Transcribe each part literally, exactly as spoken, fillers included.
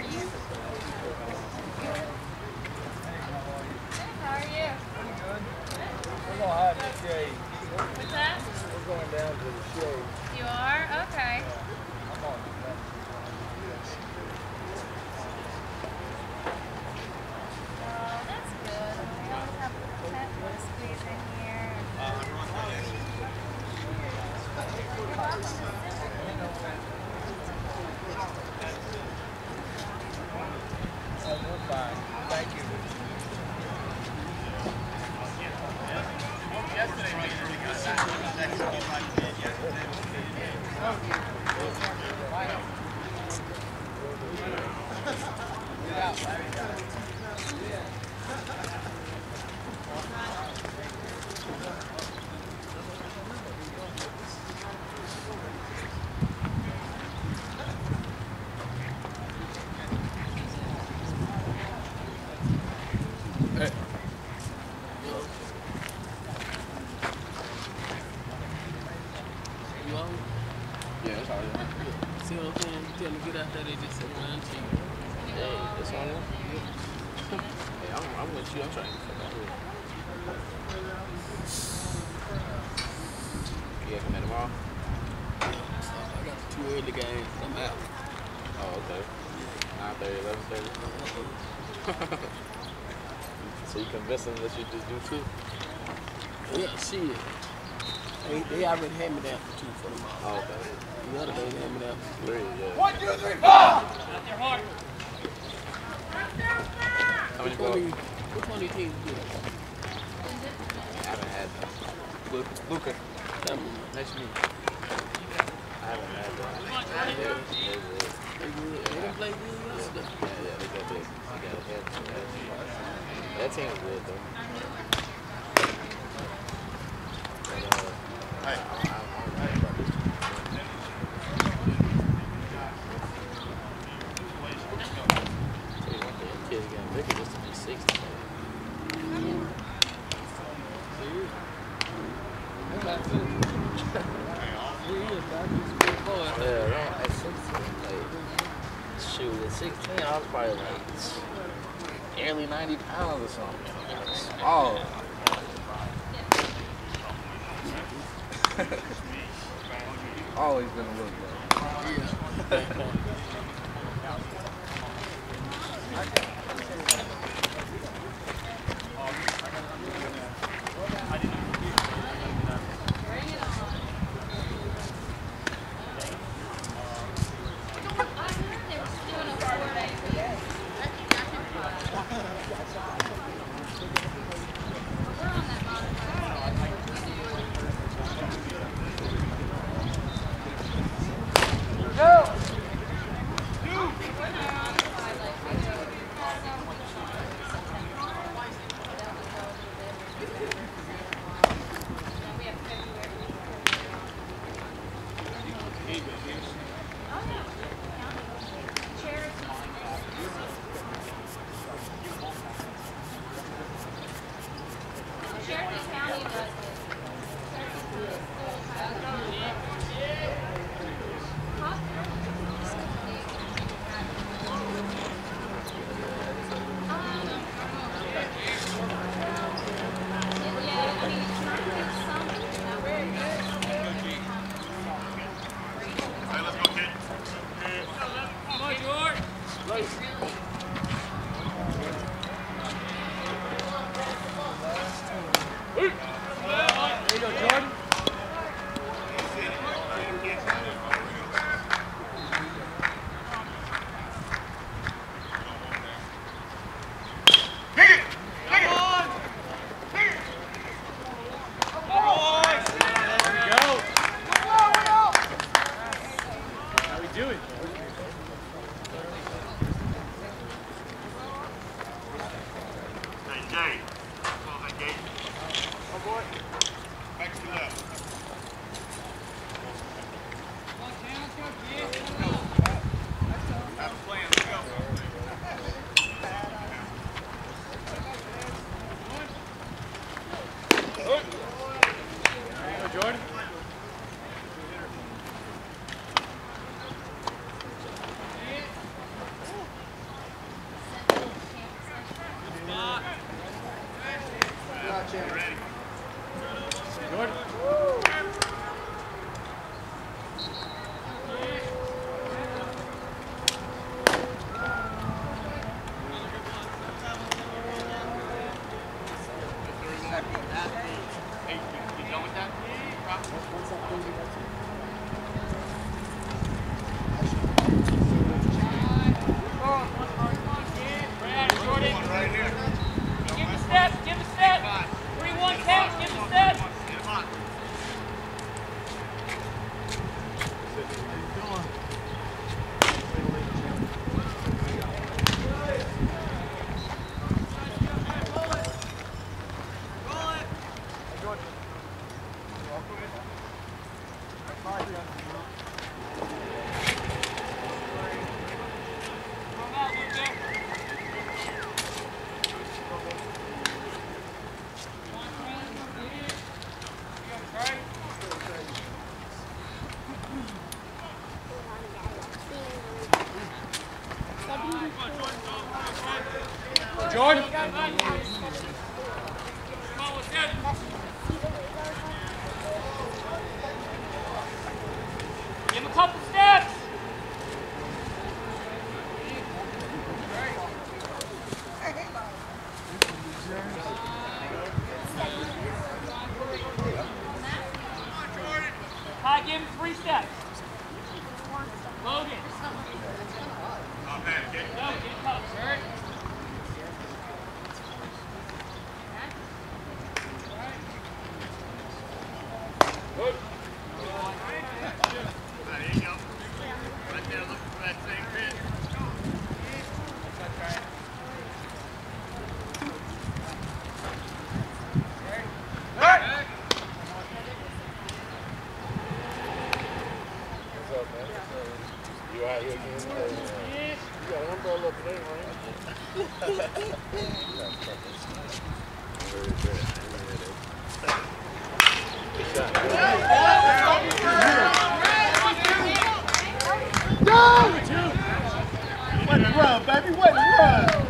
How are you? Pretty good. We're going to hide in the shade. What's that? We're going down to the shade. You are? Okay. Yeah. I'm on the fence. Oh, that's good. We always have that little squeeze in here. You're welcome. Oh, we're fine. Thank you. You on? Yeah, that's all right. See what I'm saying? You tell them to get out there, they just sit around to you. Hey, that's on you? Hey, I'm, I'm with you. I'm trying to get out here. You have met tomorrow? I got the two early games. I'm out. Oh, okay. nine thirty, eleven thirty. So you convince them that you just do two? Yeah, shit. They, they already had me down for two for tomorrow. Oh, okay. The other day they had me down for Three, yeah. One, two, three, four! How many Which one, more? of you, which one of your teams good? I haven't had that. Luca. Luca. Tell me. Nice to meet you. I haven't had that. They good. They good. They good. They didn't play good yesterday. Yeah, yeah, they got this. They got a head. That team is good, though. But, uh, I, I, I don't know about this team. Tell you one thing, them kids getting bigger just to be sixty. That's not good. Three years, I just been boy. Yeah, around at sixteen, like, shoot, at sixteen, I was probably like barely ninety pounds or something. Like, small. Always been a little bit. Jordan. Give him a couple steps. Hi, give him three steps. Logan. No, get it up, sir. Good. There you go. Right there, looking for that same pitch. You out here again today? You got an umbrella up today, right? Way to run, baby, way to run!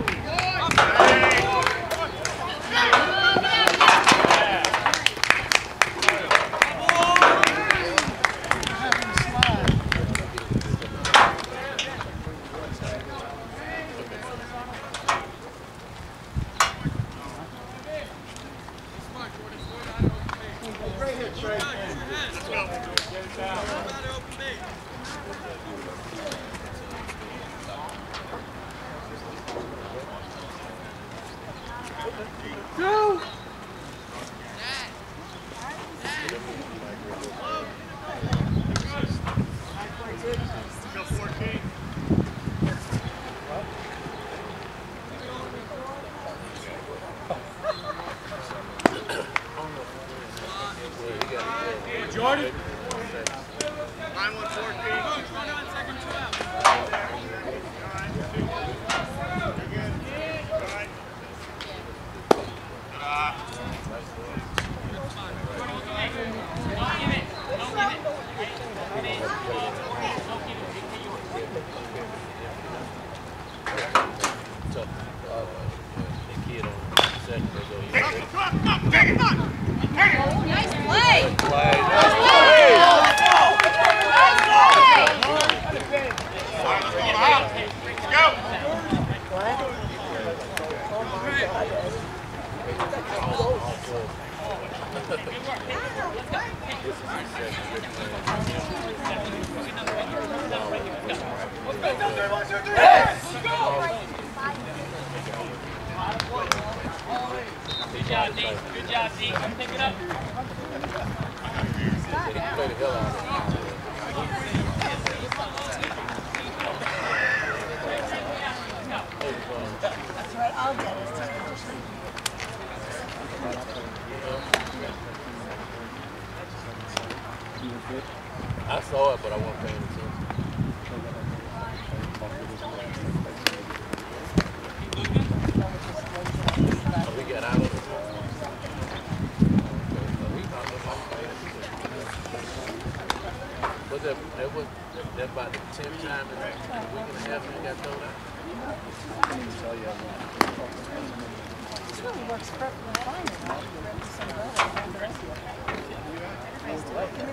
Go! Jordan. nine one fourteen. Nice play. Good job, D. Good job, D. Come pick it up. That's right, I'll get it. I saw it, but I wasn't paying attention. Oh, we got out of it. Was that, that was that about the tenth time in a week and a half when he got thrown out? This really works perfectly fine. The rest of it. Everybody's doing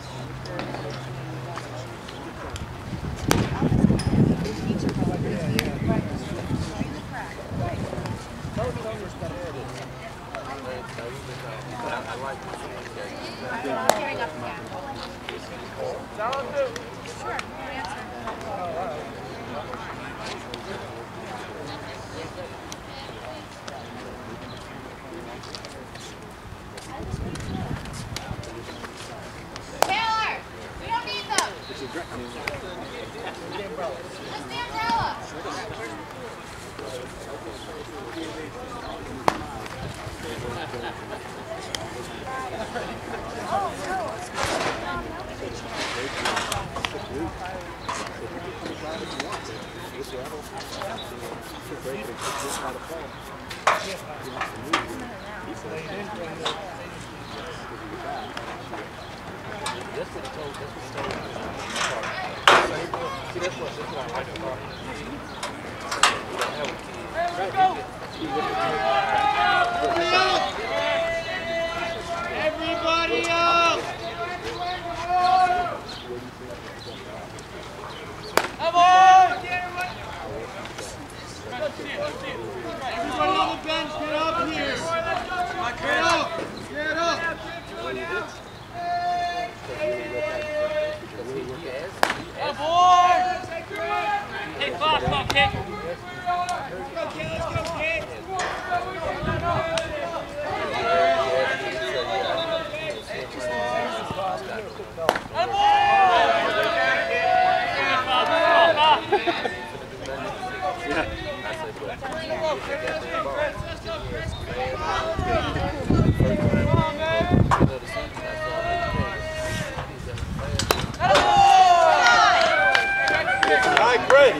I like the I'm tearing up again. Sure, good answer. Taylor, we don't need them. Just the umbrella. Let's go. Everybody up! Come on! Everybody on the bench, get up here! Get up! Get up! Aboard! Hey, Fox, come on, kick. Let's go, kid. Let's go, kid. Mike ready.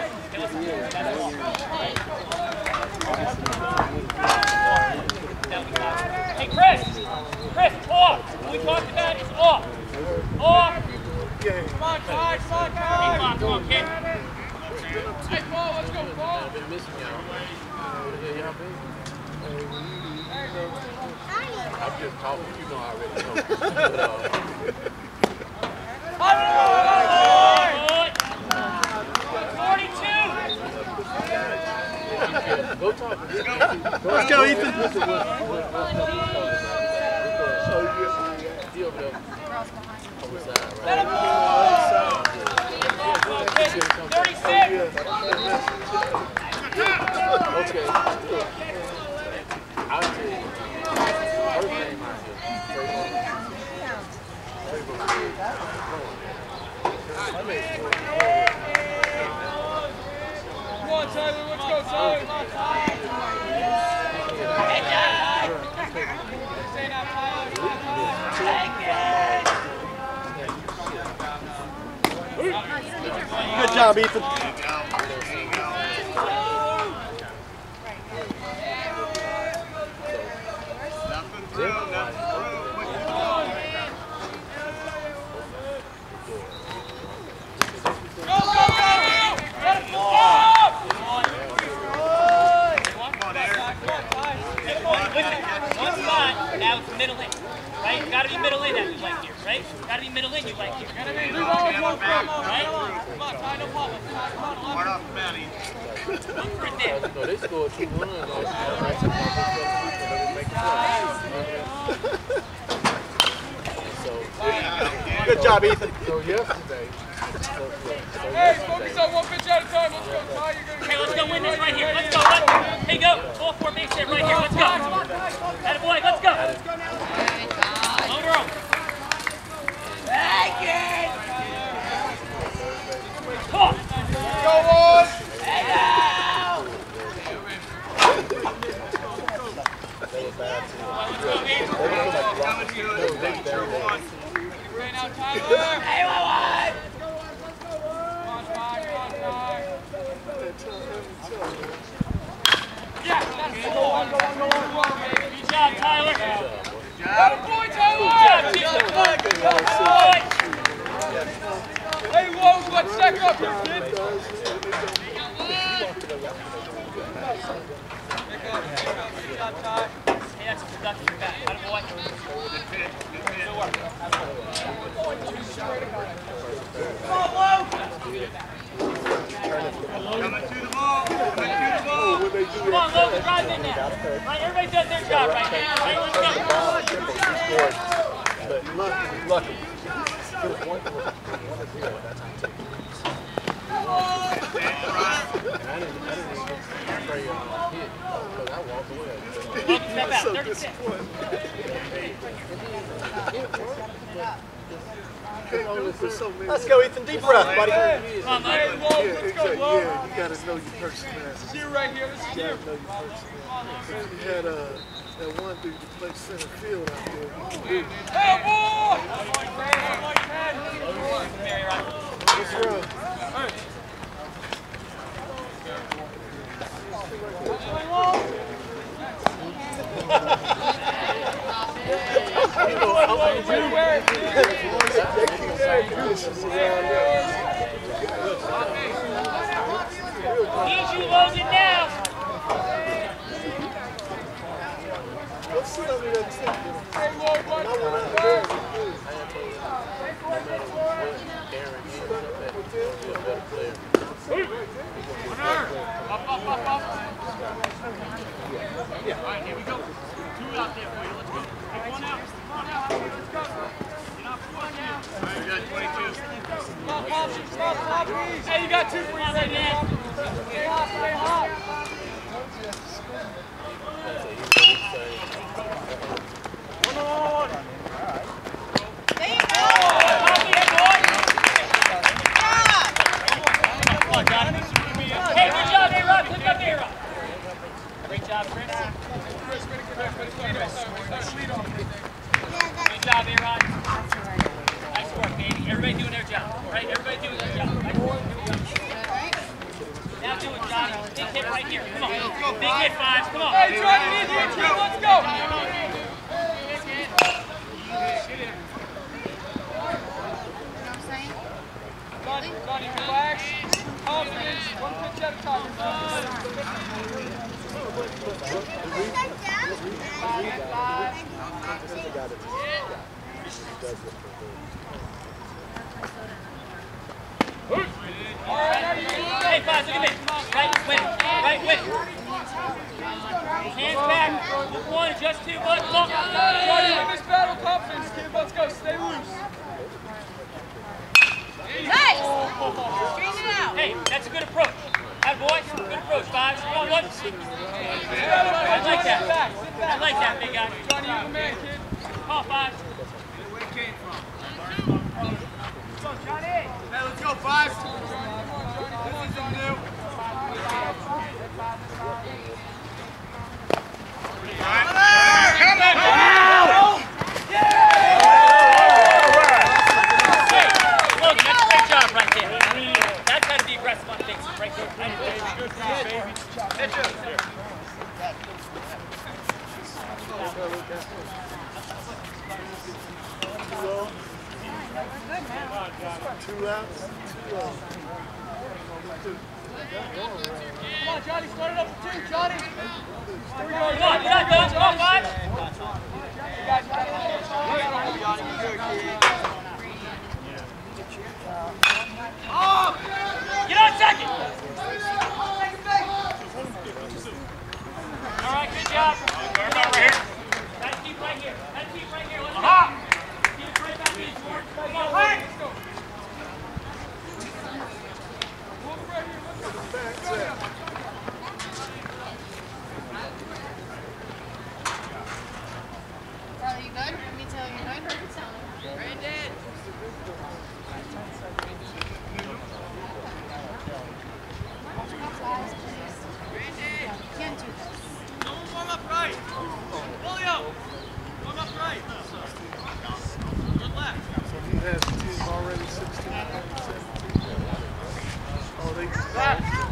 Hey, Chris! Chris, off! What we talked about is off! Off! Game. Come on, Ty. Come on, Hey, Ty. Fox, come on, kid. Hey, Paul, let's go, Paul. I've been missing y'all. Yeah, y'all been. I'm just talking. You know I already know. But, uh, forty-two! Go talk. Let's go, Ethan. thirty-six! Okay. I'll tell you. First name out here. Come on, Tyler. Let's go, Tyler. Come on, Tyler. Stay now, Tyler. Good job, Ethan. Now it's middle in, right? You gotta be middle in that you like here, right? You gotta be middle in you like here. Gotta be Come on, come on, come on. right? Come on, Ty. No problem. Come on, come on. Look for it there. No, they scored two runs on Good job, Ethan. So yesterday, Hey, focus on one pitch at a time. Let's go, Ty. You're gonna Okay, let's go win this right here. Let's go. Let's go. Here you go. All four base hit right here. Let's go. Attaboy, let's go. Over him. Thank you. Come on. go on. Hey, now. Right now, Tyler. Hey, one, one. Come on, Ty. Come on, Ty. Yeah, that's it. Go on, go on, go on, go on, baby. Good job, Tyler. Good boy, Tyler. Good job, Chief. Good boy. Hey, Woj, let's check up here, kid. Good job, Ty. Hey, that's a productive back. Attaboy. Good work. Coming to the ball. Coming to the ball. Come on, Logan, drive in now. Right, everybody does their job right now. Right, let's go. But lucky, lucky. Logan, step out. thirty-six. Let's go, Ethan. Deep breath, buddy. Come on, Hey, Logan. Woj, let's go, Woj. yeah, you gotta know your personality. This is you right here. This is you. You gotta know your personality. You had uh, that one dude that played center field out there. Hey, boy. What's wrong? Need you, Logan, now. Hey, you got two for you right now. Stay hot, stay hot. One on. There you go. Come on, Johnny. Hey, good job, A-Rod. Good job, A-Rod. Great job, Chris. Good job, A-Rod. Nice work, baby. Everybody doing their job, right? Everybody doing their job. Right? Now do it, Johnny. Big hit right here. Come on. Big hit, Fives. Come on. Hey, try to need you, team. Let's go. Johnny, Johnny, relax. Confidence. One pitch at a time. Hey, Fives, look at me. Right, win. Right, win. Hands back. One, just two, one. Come on. Johnny, in this battle, confidence, kid. Let's go. Stay loose. Nice. Straighten it out. Hey, that's a good approach. That boy, good approach, Fives. Come on, one. I like that. I like that, big guy. Johnny, you're the man, kid. Come on, Fives. Where it came from. Hey, let's go, five. This isn't new. Logan, that's a great job right there. That's how to be aggressive on things. Right there. Right there. Good job, baby. Hit you. Two outs. Two outs. Come on, Johnny, start it up for two, Johnny. Here we go. Come on, you're not done. Come on, Fives. You guys got it. Johnny, you good, kid. Oh! Get on second. All right, good job. Right here. That's keep right here. That's keep right here. Let's go. Keep it right back in, George. Come on, Wade. Let's go. Charlie, you good? Let me tell you, you good? Brandon. Brandon. You can't do this. Don't warm up right. Julio, warm up right. Good left. So he has a team already sixteen, seventeen. Oh, they.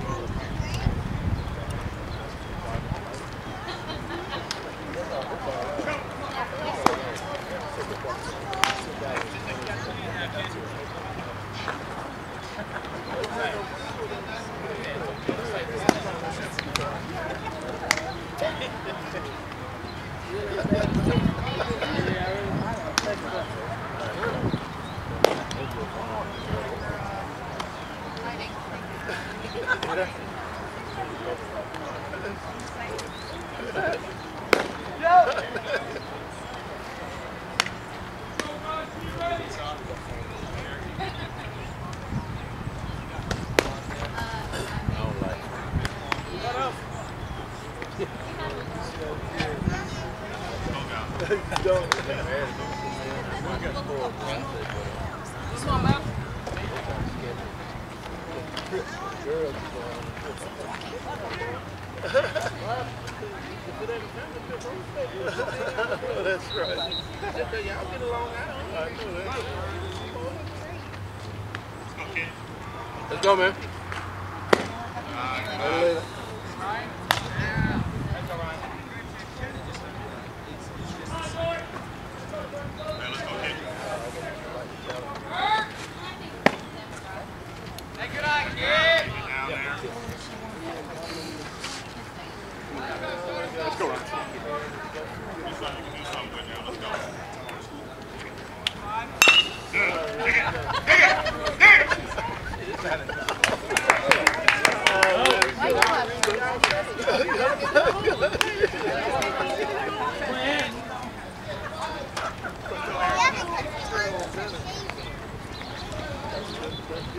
That's right. Y'all get along now. I know that. Let's go, man. All right. Hey, good eye, kid. Let's go, Ryan.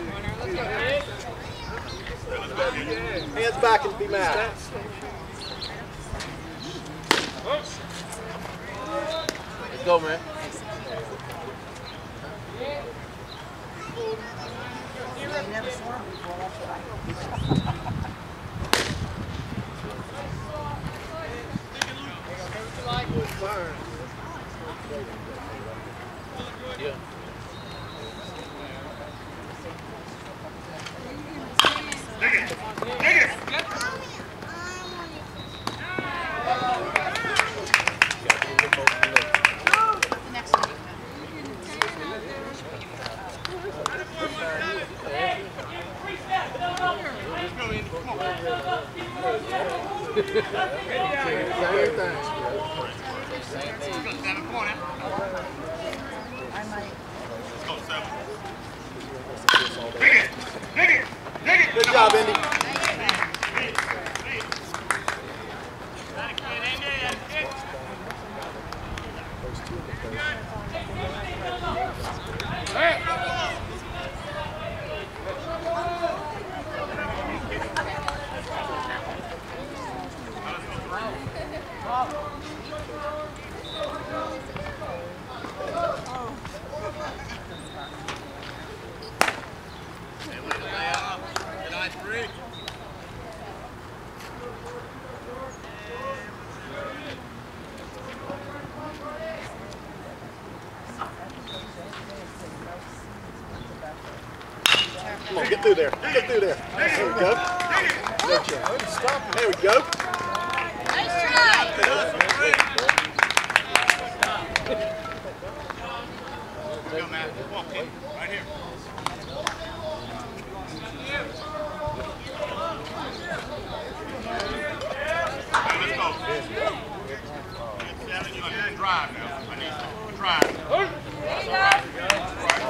Hands back and be mad. Let's go, man. I've never sworn before, that's why. Yeah. Good job, Indy. Come on, get through there. Get through there. There we go. Good job. There we go. Nice try. Go, man. Walk in. Right here. Let's go. Seven, you got to drive now. I need to drive. There you go.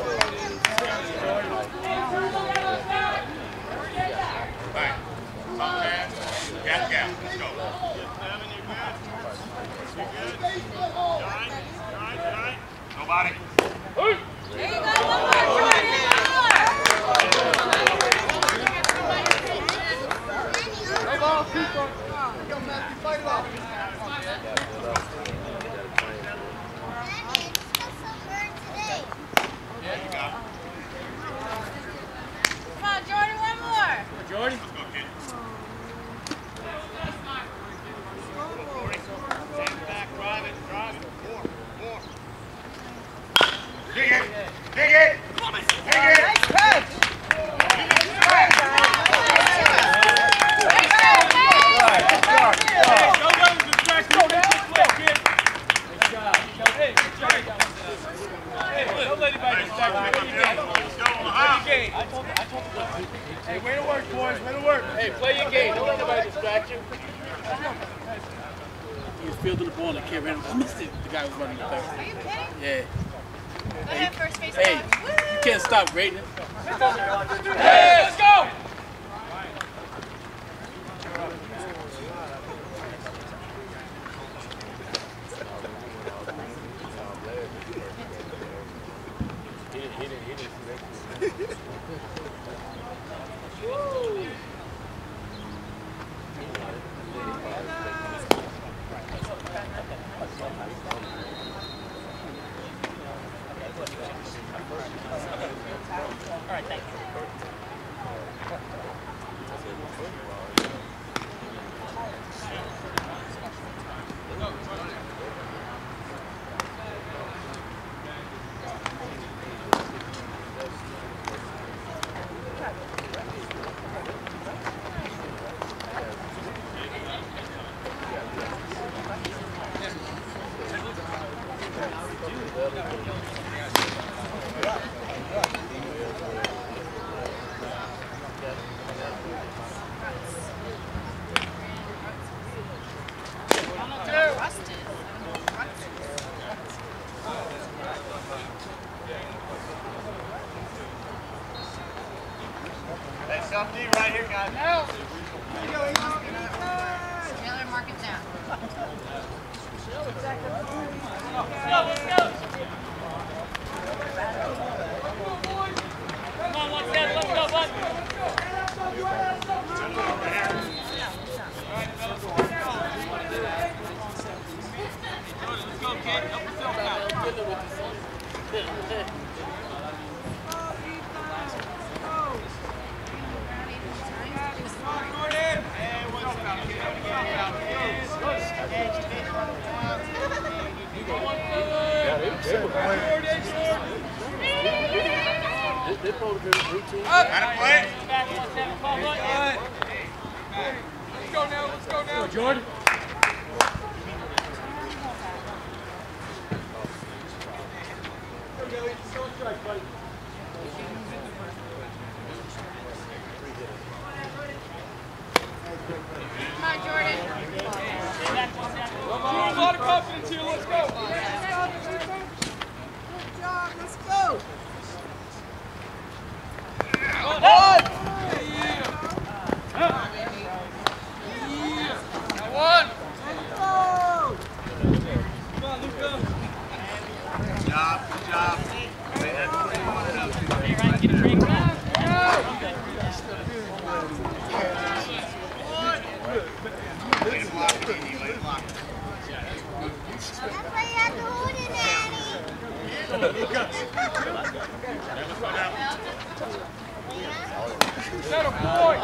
Right. Top pass. Gap, gap. Let's go. Seven, you good? You good? You all right? You all right? You all right? Nobody. There you go. One more, Jordan. No ball, keep on. Go, Matthew, fight it off. Yeah, you got it. Come on, Jordan. One more. Jordan. Let's go, kid. Stand back, drive it, drive it. More, more. Dig it, dig it, dig it. Nice catch! Hey, way to work, boys. Way to work. Hey, play your game. Don't let nobody distract you. He was fielding the ball and the kid ran. I missed it. The guy was running the third. Are you kidding? Yeah. Go ahead, first base. Hey, coach. you can't stop grading. Hey, let's go. All right, thank you. Hey, self-D right here, guys. Now. Taylor, mark it down. Come on, one step, one They're supposed to be routine. Out of play. Back one, seven, call, look. Let's go now, let's go now. Jordan. Come on, Jordan. Jordan, a lot of confidence here, let's go. Good job, let's go. One. One. Come on, Luca. Good job, good job. Hey, that's what you want to do. Hey, Ryan, get a drink. Late block, T D, late block. Set a point.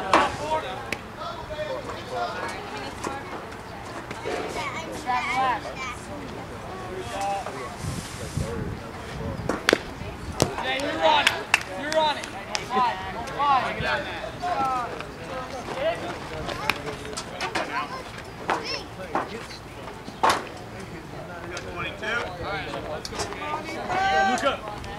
Jay, you're on it. You're on it. Five. Five. twenty-two. All right, let's go. Luca.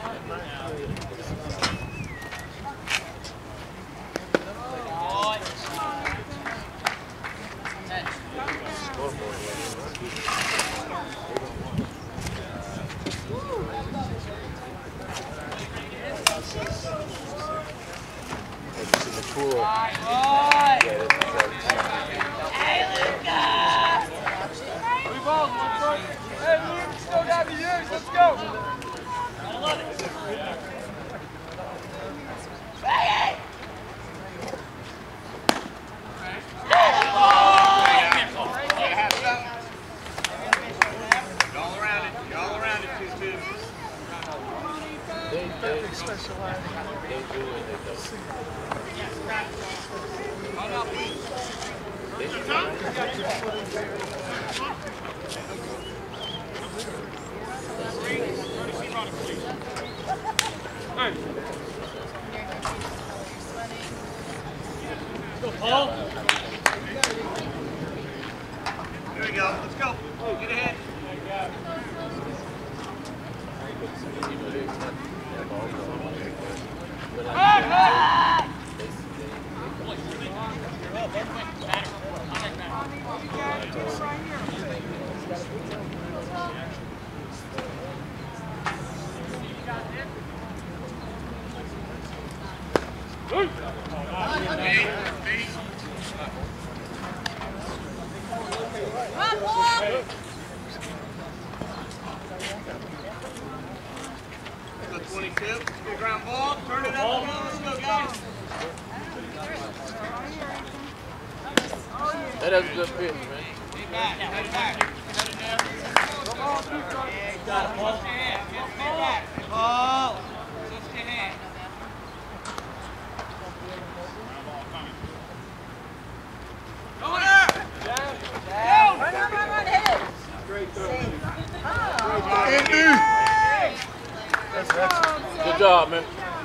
Let's go! I love it. Y'all around it. Y'all around it, two two. They, they specialize. They do it. They don't. Hey. Go, Paul. Here we go. Let's go. Get ahead. twenty-two. Good ground ball. Turn it up. Let's go, guys. That is a good pitch, man. Get back. Get back. Come on, keep going. Got it, Paul. Get back. Paul. Just your hand. Go there. Down. Down. Run, run, run, run, hit it. Great throw. Oh. That's excellent. Good job, man.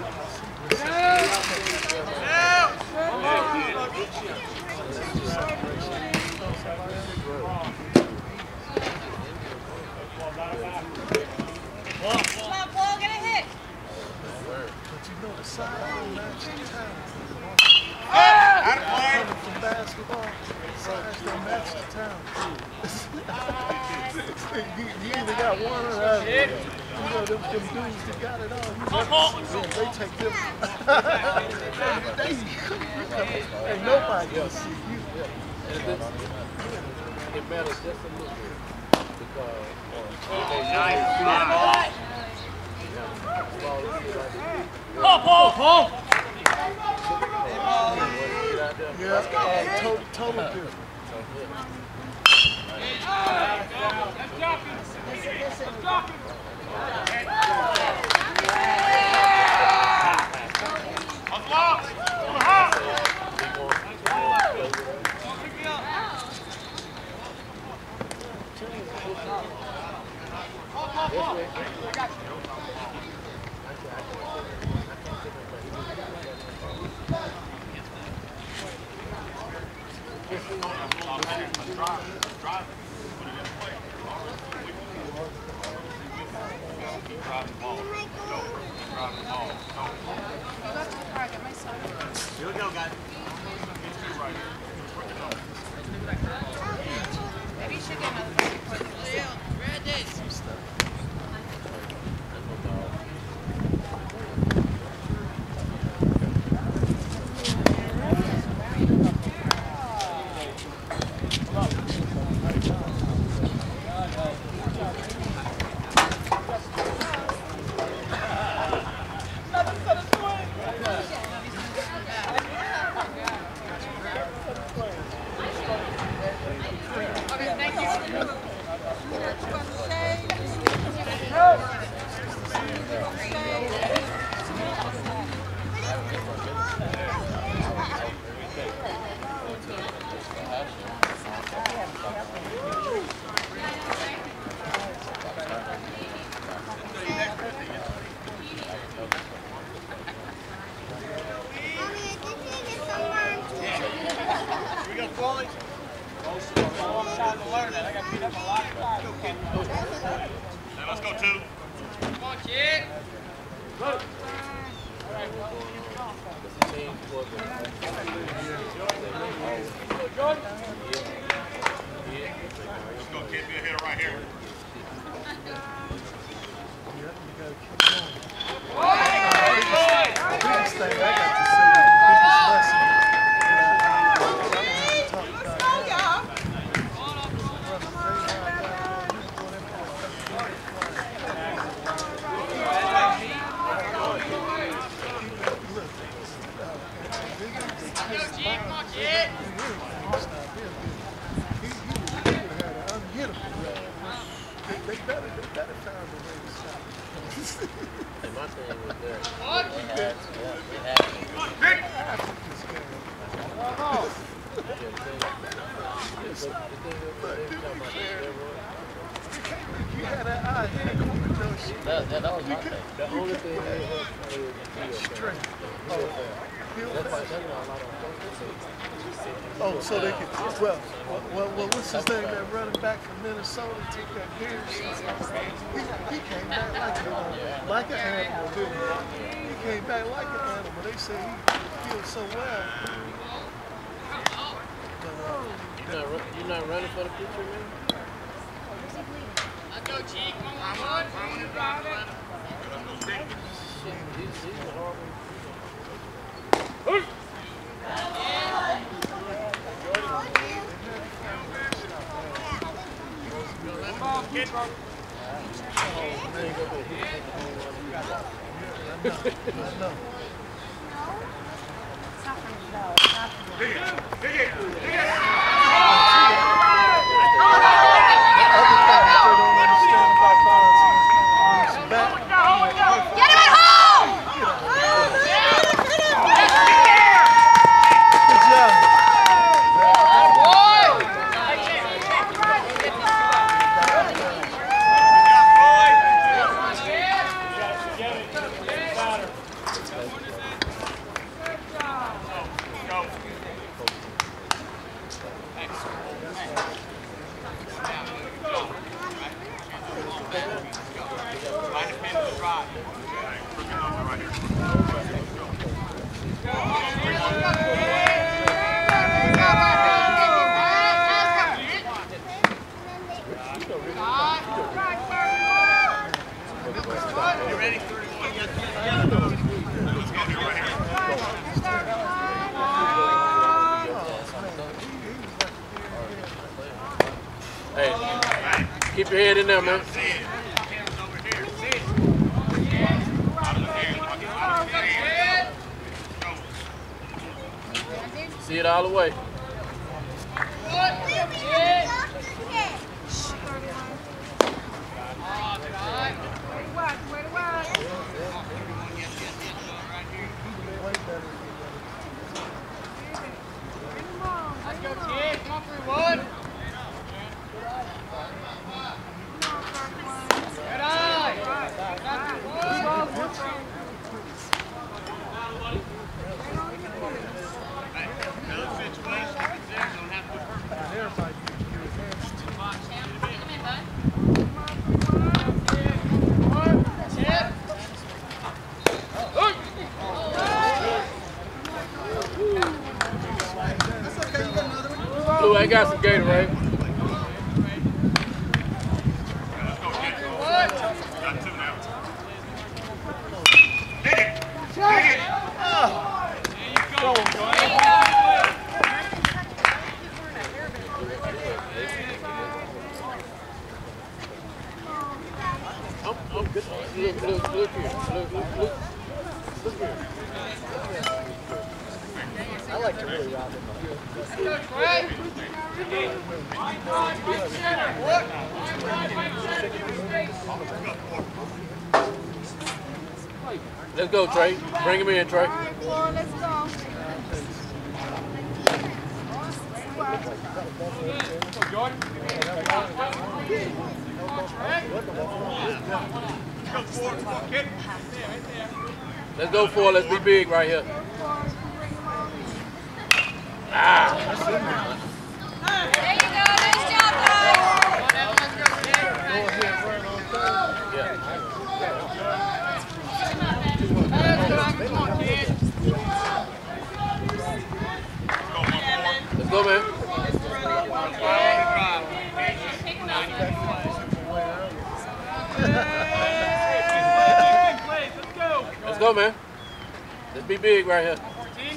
Come on, Paul, get a hit. But you know the side don't match the talent. Out of play. From basketball, size don't match the talent. you, you either got one or the other. You know, them, them dudes that got it all. You know, they take them. they, and nobody else see you. And this, it matters just a little bit because Nice block. Paul, Paul, Paul. Yeah, total, total different. Let's drop it. Let's drop it. Unlock. Hop. Pick me up. Paul, Paul, Paul. I got you. Drive, drive. Put it in play. Keep driving the ball. Go. Keep driving the ball. Go. That's the car. Get my son. Here we go, guys. It's two right here. Work it up. Maybe you should get another baby for the Ready. Now let's go two. Come on, kid. Go. Let's go, kid. Be a hitter right here. Biggest thing I got to say, the biggest lesson. They better, they better find a way to stop it. Hey, my thing was that. What? They had, they had, they had You had that eye here, Josh. that, that, that was my thing. The only thing they had was strength. That's why they know a lot of Oh, so they could, well, well, well, what's his name, that running back from Minnesota, took that beer shot. He, he came back like a, like an animal, didn't he? He came back like an animal. They say he feels so well. You're not, run, you're not running for the future, man? Let's go, G. Come on, bud. Shit, these, these are horrible. Kid. Dig it. Dig it. Dig it. Get him at home! Good job. Hey, keep your head in there, man. See it all the way. Let's go, kid. Come on through, Wood. Good eye. Hey, another situation, don't have to be perfect. Everybody Blue, I got some Gatorade. Let's go, kid. Got two now. Dig it. Dig it. There you go. I'm, I'm good. Look, look, look here. Look, look, look. Look here. I like to really rob him. Let's go, Trey. Bring him in, Trey. Let's go. Jordan. Go forward, come on, kid. Let's go for it. Let's be big right here. Ah. There you go. Nice job, guys. Yeah. Come on, kid. Let's go, man. Let's go, man. Let's be big right here.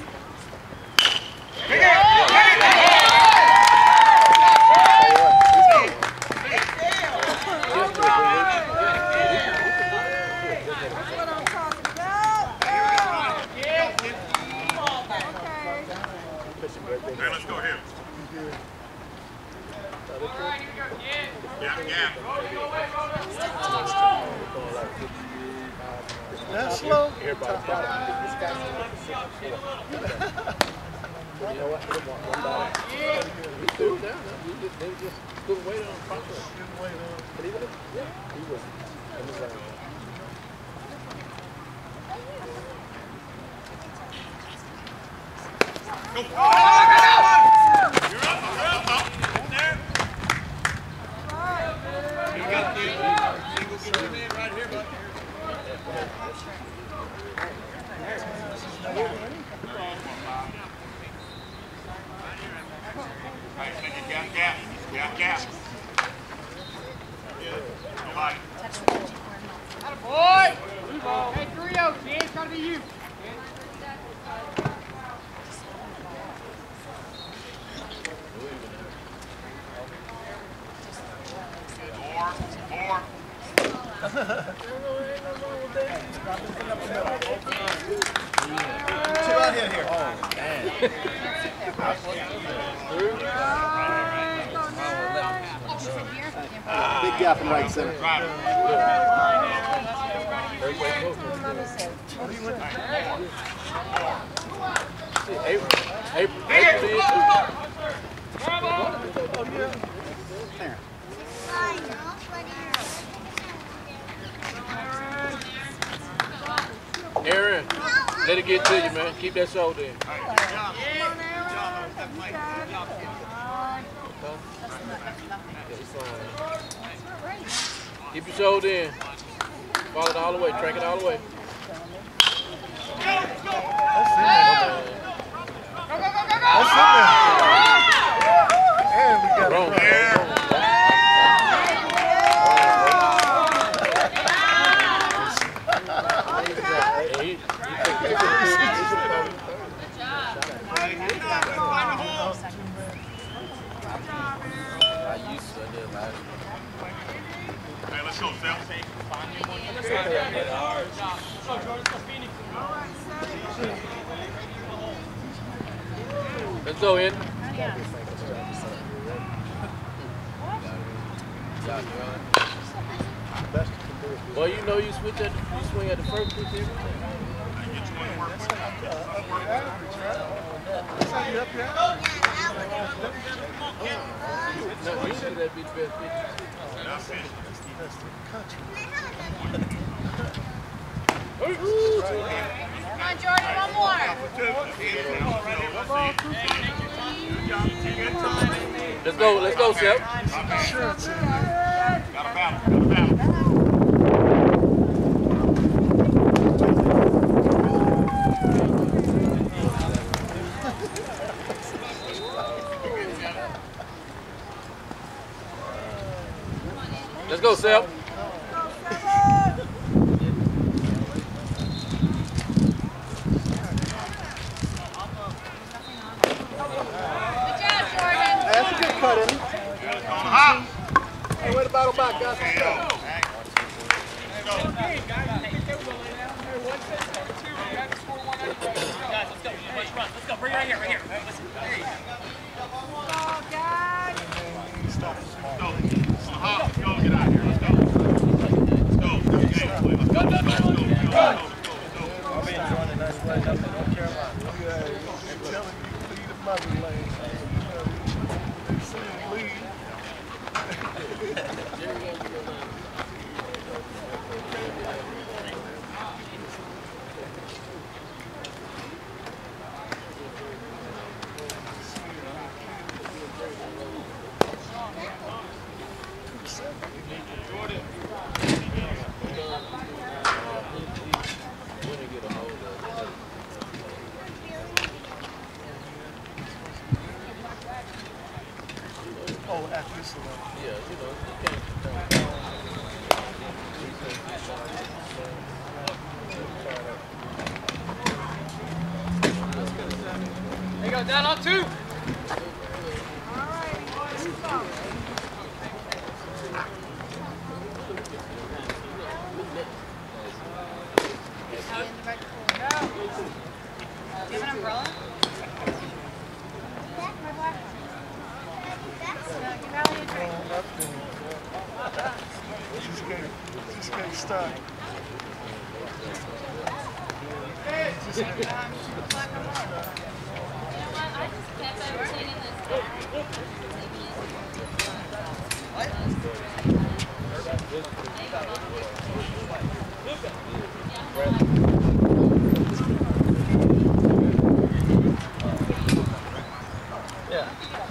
Hey, let's go here. Gap, gap. That's slow. Everybody. You know what? We threw him down. We just, they just couldn't wait on the process. But he was, yeah, he was. He was like, Go. You're up, you're up, up. In there. You got the single single man right here, bud. All right, make it gap, gap, gap, gap. Nobody. Boy! Hey, three oh, kid. It's gotta be you. Four, four. Chill out here, here. Big gap in right center. April, April, April, Aaron, let it get to you, man. Keep that shoulder in. Keep your shoulder in. Follow it all the way. Track it all the way. That's in there. And we got Wrong. Hey, let's go, Sal. Let's go in. Well, you know you switch at the, you swing at the first pitch every time. No, usually that be the best pitch. Come on, Jordan. One more. Let's go, let's go, Seth. Got a battle, got a battle. go, Sel. That's a good cut, isn't it? Hey, where the bottle back, guys? Let's go. Guys, let's go. Let's run. Let's go. Bring it right here, right here. Listen. Uh-huh. Let's go. Get out of here. Let's go. Let's go. Let's go. Let's go. Let's go. Let's go. Let's go. I've been enjoying a nice play up in North Carolina. Yeah, they're telling you to leave the motherland. They say leave. Oh, at this level. Yeah, you know, you can't. There you go, down on two. Do you have an umbrella? Just can't, just can't stop. Just can't. Yeah.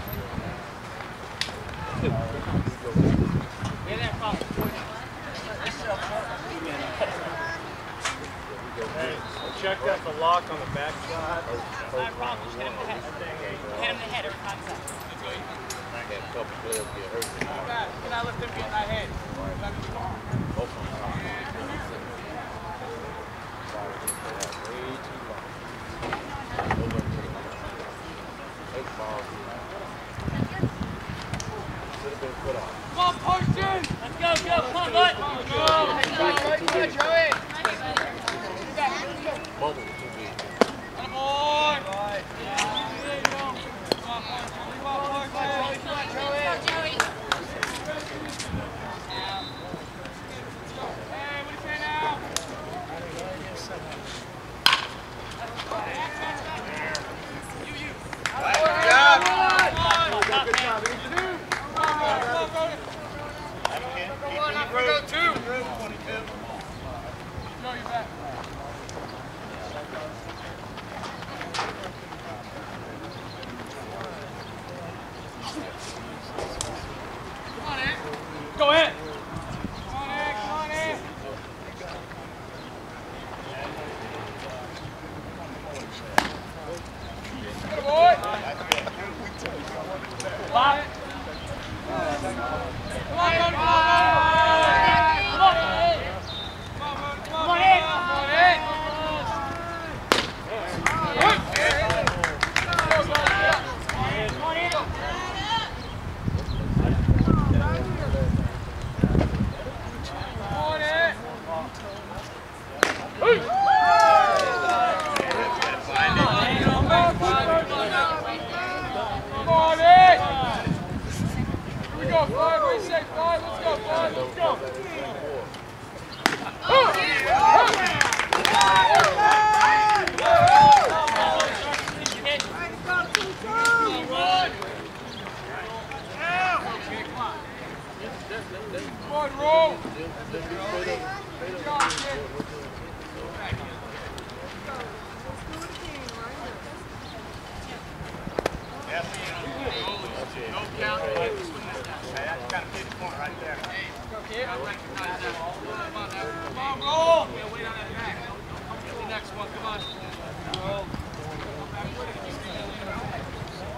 Check out the lock on the back side. Not a problem. Just hit him in the head. Hit him in the head every time. Had a couple players get hurt. Can I lift him in my head? Both of them. Should have been put on. Come on, Portion! Let's go, go. Come on, bud. Go, Joey! Bubble too big. Come on! Come on, Portion! Come on, Joey! Joey. Hey, what do you say now? Go ahead. Come on in, come on in. Good boy. Bob. Come on, come on, come on. Come on. Come on in. Come on in.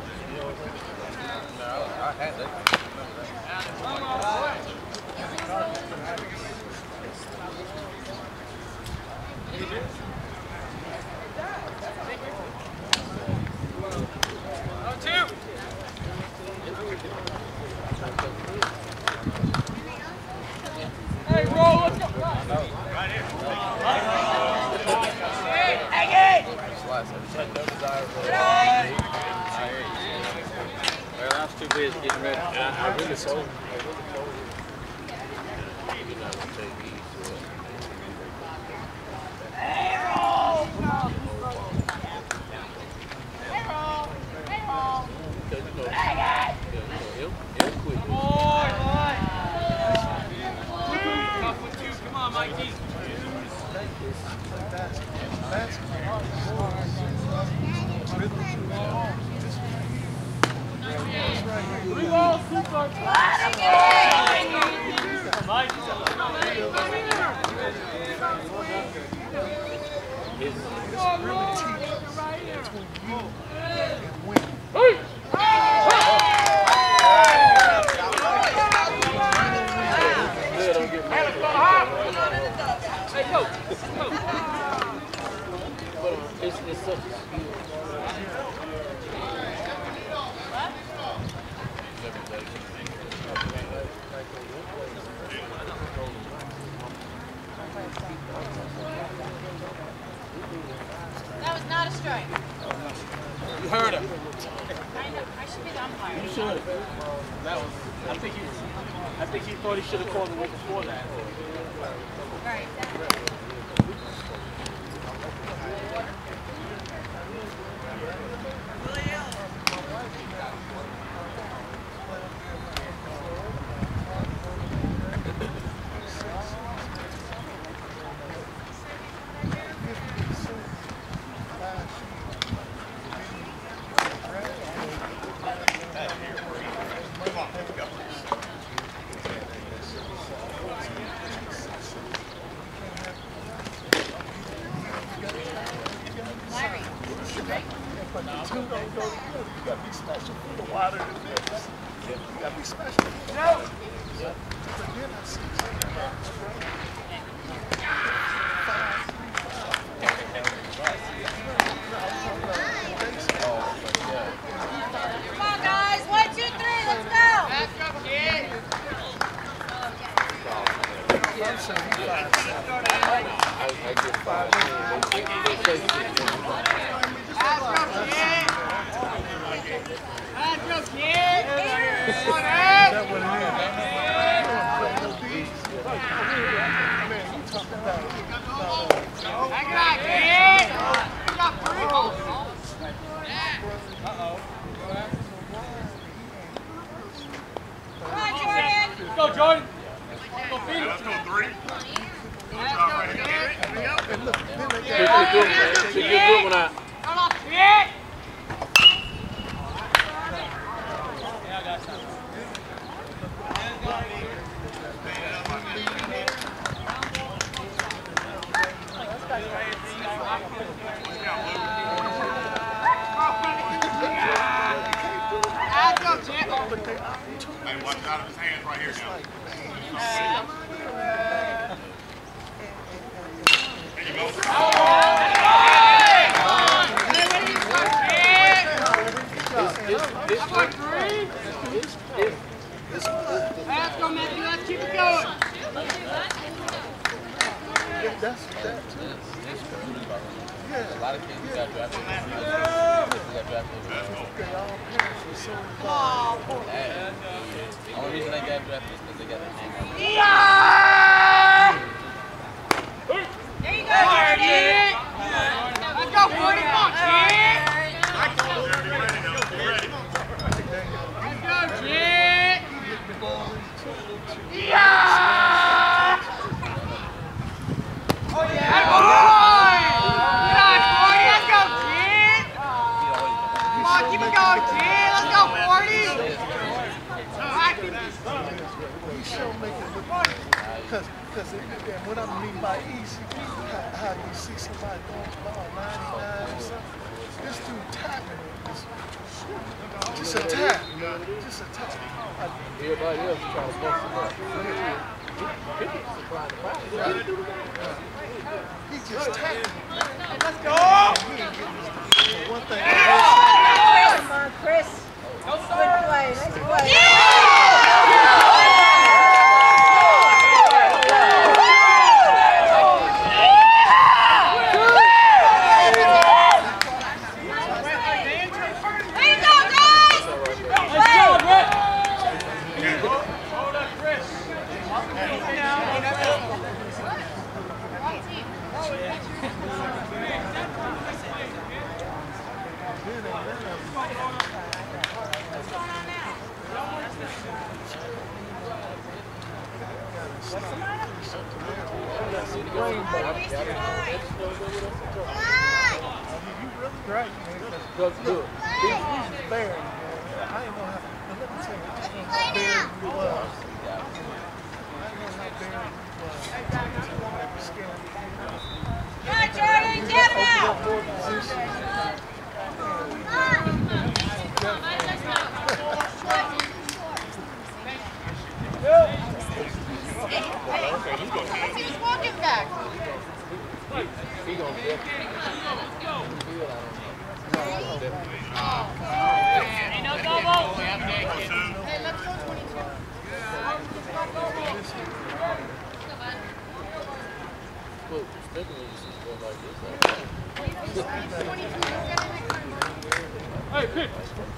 I had that. Well, I was too busy getting ready. And I, I really sold him. I really sold him. You're not going to take these. Because, you know, yeah, you know, he'll, he'll quit. Tough with you. Come on, Mikey. Three balls, two balls. Mike. Hey, go. Go. It's, it's such a skill. That was not a strike. You heard him. I know. I should be the umpire. You should. That was. I think he. I think he thought he should have called the way before that. Right. Go, Jordan. Go feed it. Let's go three. Good, good, good, good, good one out. Come on, kid. Hey, watch out of his hands right here now. There you go. Let's go, Matthew. Let's keep it going. That's that too. A lot of kids got drafted. They got drafted. They all parents were so involved. Hey, the only reason they got drafted is because they got their name on it. There you go, Jordan. Let's go, forty. Come on, kid. Let's Let's go, kid. Yeah! Oh, yeah. Let's go, boy. Get on, forty. Let's go, kid. Come on, keep it going, kid. Let's go, forty. He sure make it look good. Because and what I mean by easy, how, how you see somebody throwing the ball ninety-nine or something. This dude tapping it. Just a tap. Just a tap. Everybody else is trying to bust him up. He just tapping it. Let's go. One thing. Come on, Chris. Good play. Nice play. Great, man. Good, good. He's, he's bearing, man. I didn't know how, but let me tell you, I didn't know how bearing he was. I didn't know how bearing he was. I was scared. Come on, Jordan, jab it out. Four positions. He was walking back. He gonna get Ain't no double. Hey, let's go twenty-two. Look, Stephanie used to go like this. Hey, pitch.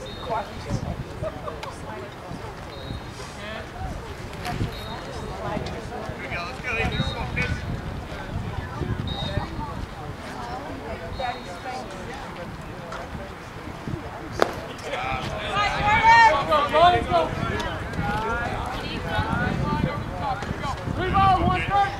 Here we go, let's go, Ethan. Let's go, pitch. Let's go. Three balls, one strike.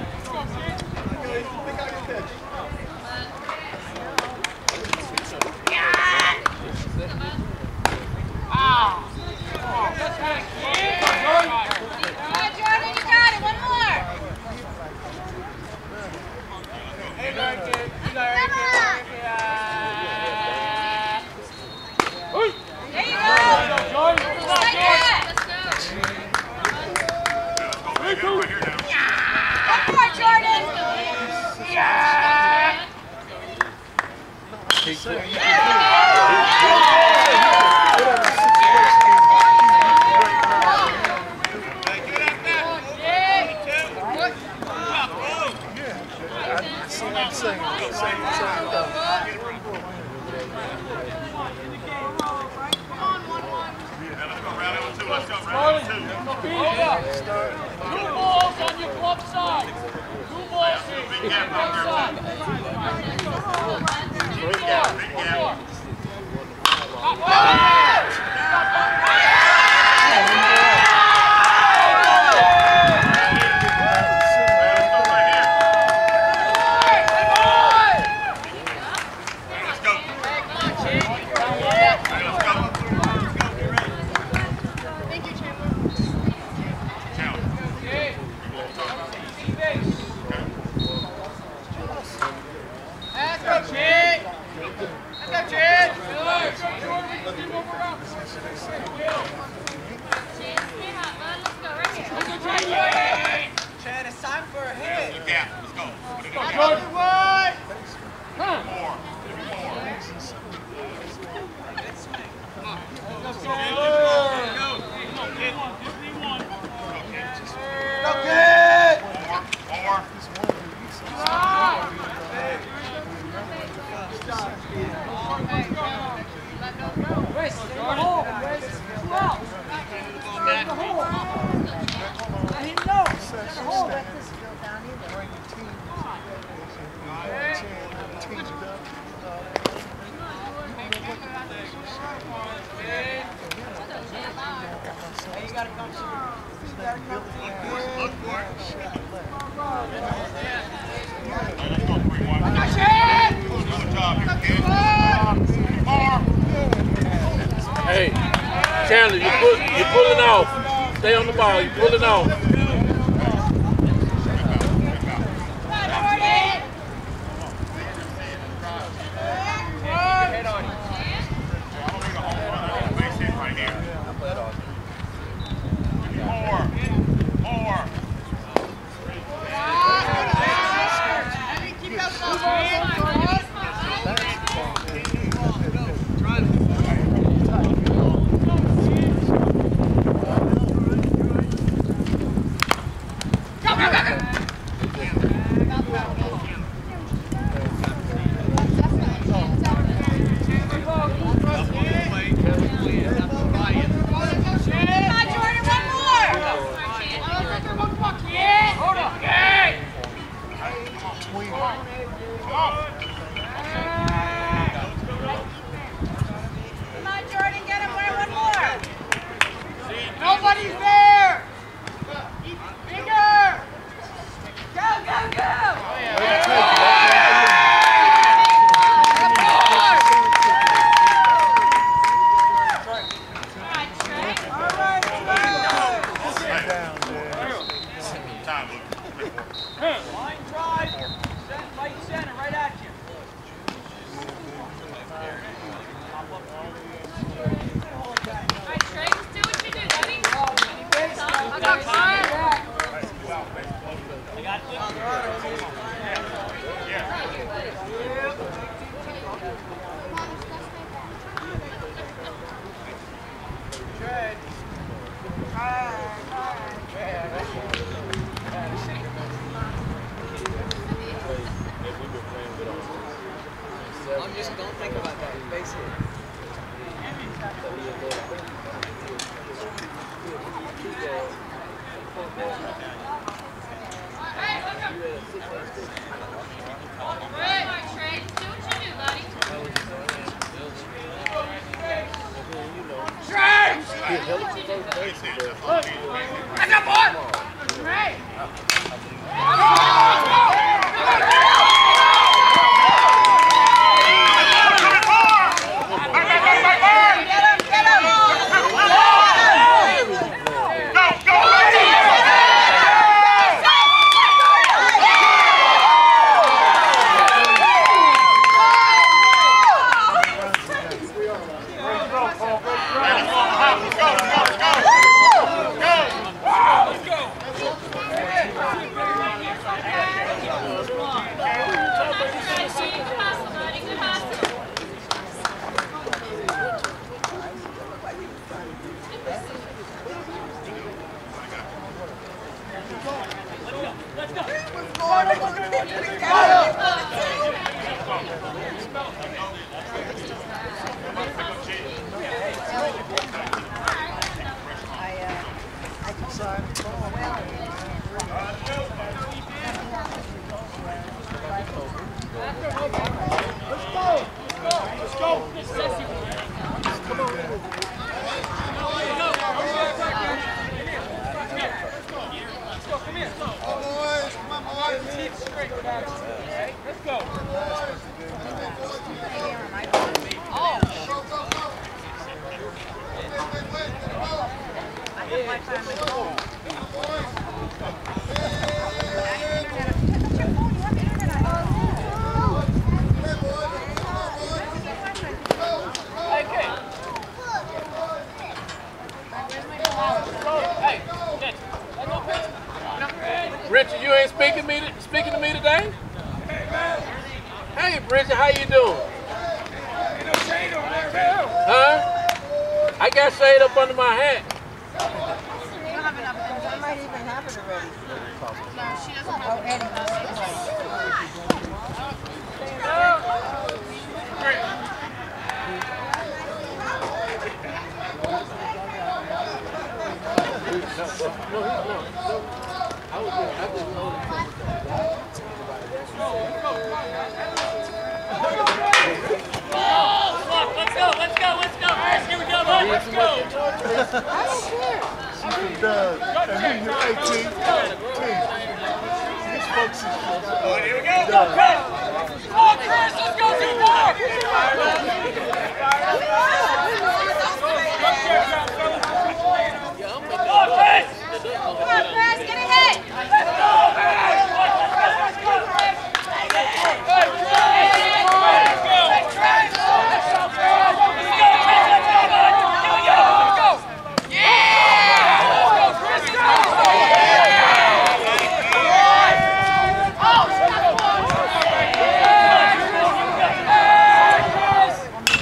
Come on, Jordan, you got it. One more. Hey, very good. You got it. There you go. Jordan, Just like that. Right here, right here now. One more, Jordan. Same, same, same, same. Rally on two, let's go, rally on two. Two balls on your club side. Two balls on Big your gap club out side. there. Big gap, big gap. Chad, it's time for a hit. Big gap, let's go. Put it in gap. Jordan, what? Four. Four. Go get! Four. Race, stay in the hole. Race, two outs. Stay in the hole. Let him know. Stay in the hole. Bring your team. Teamed up. Hey, you gotta come. You gotta come. Look for it. Good job here, kid. Four. Hey, Chandler, you pull, you pulling off. Stay on the ball. You pulling off. Head on him. Base hit right here. Four. Four. Keep up those Richard, you ain't speaking me speaking to me today? Hey, Bridget, how you doing? Huh? I got shade up under my hat. I might even have it already. No, she doesn't have it. Oh, Eddie No, no, no. I was just, I just noticed. Let's go, let's go, let's go. Chris, here we go, bud. Let's go. I don't care. She's from Doug. And when you're eighteen, these folks is from Oh, here we go. Doug. Come on, Chris, let's go too far. Come on, Chris. Come on, Chris, get a hit! Let's go, man. Let's go, Chris. Let's go, Chris. Let's go, bud. Here we go. Let's go. Yeah! Let's go, Chris. Let's go. Oh,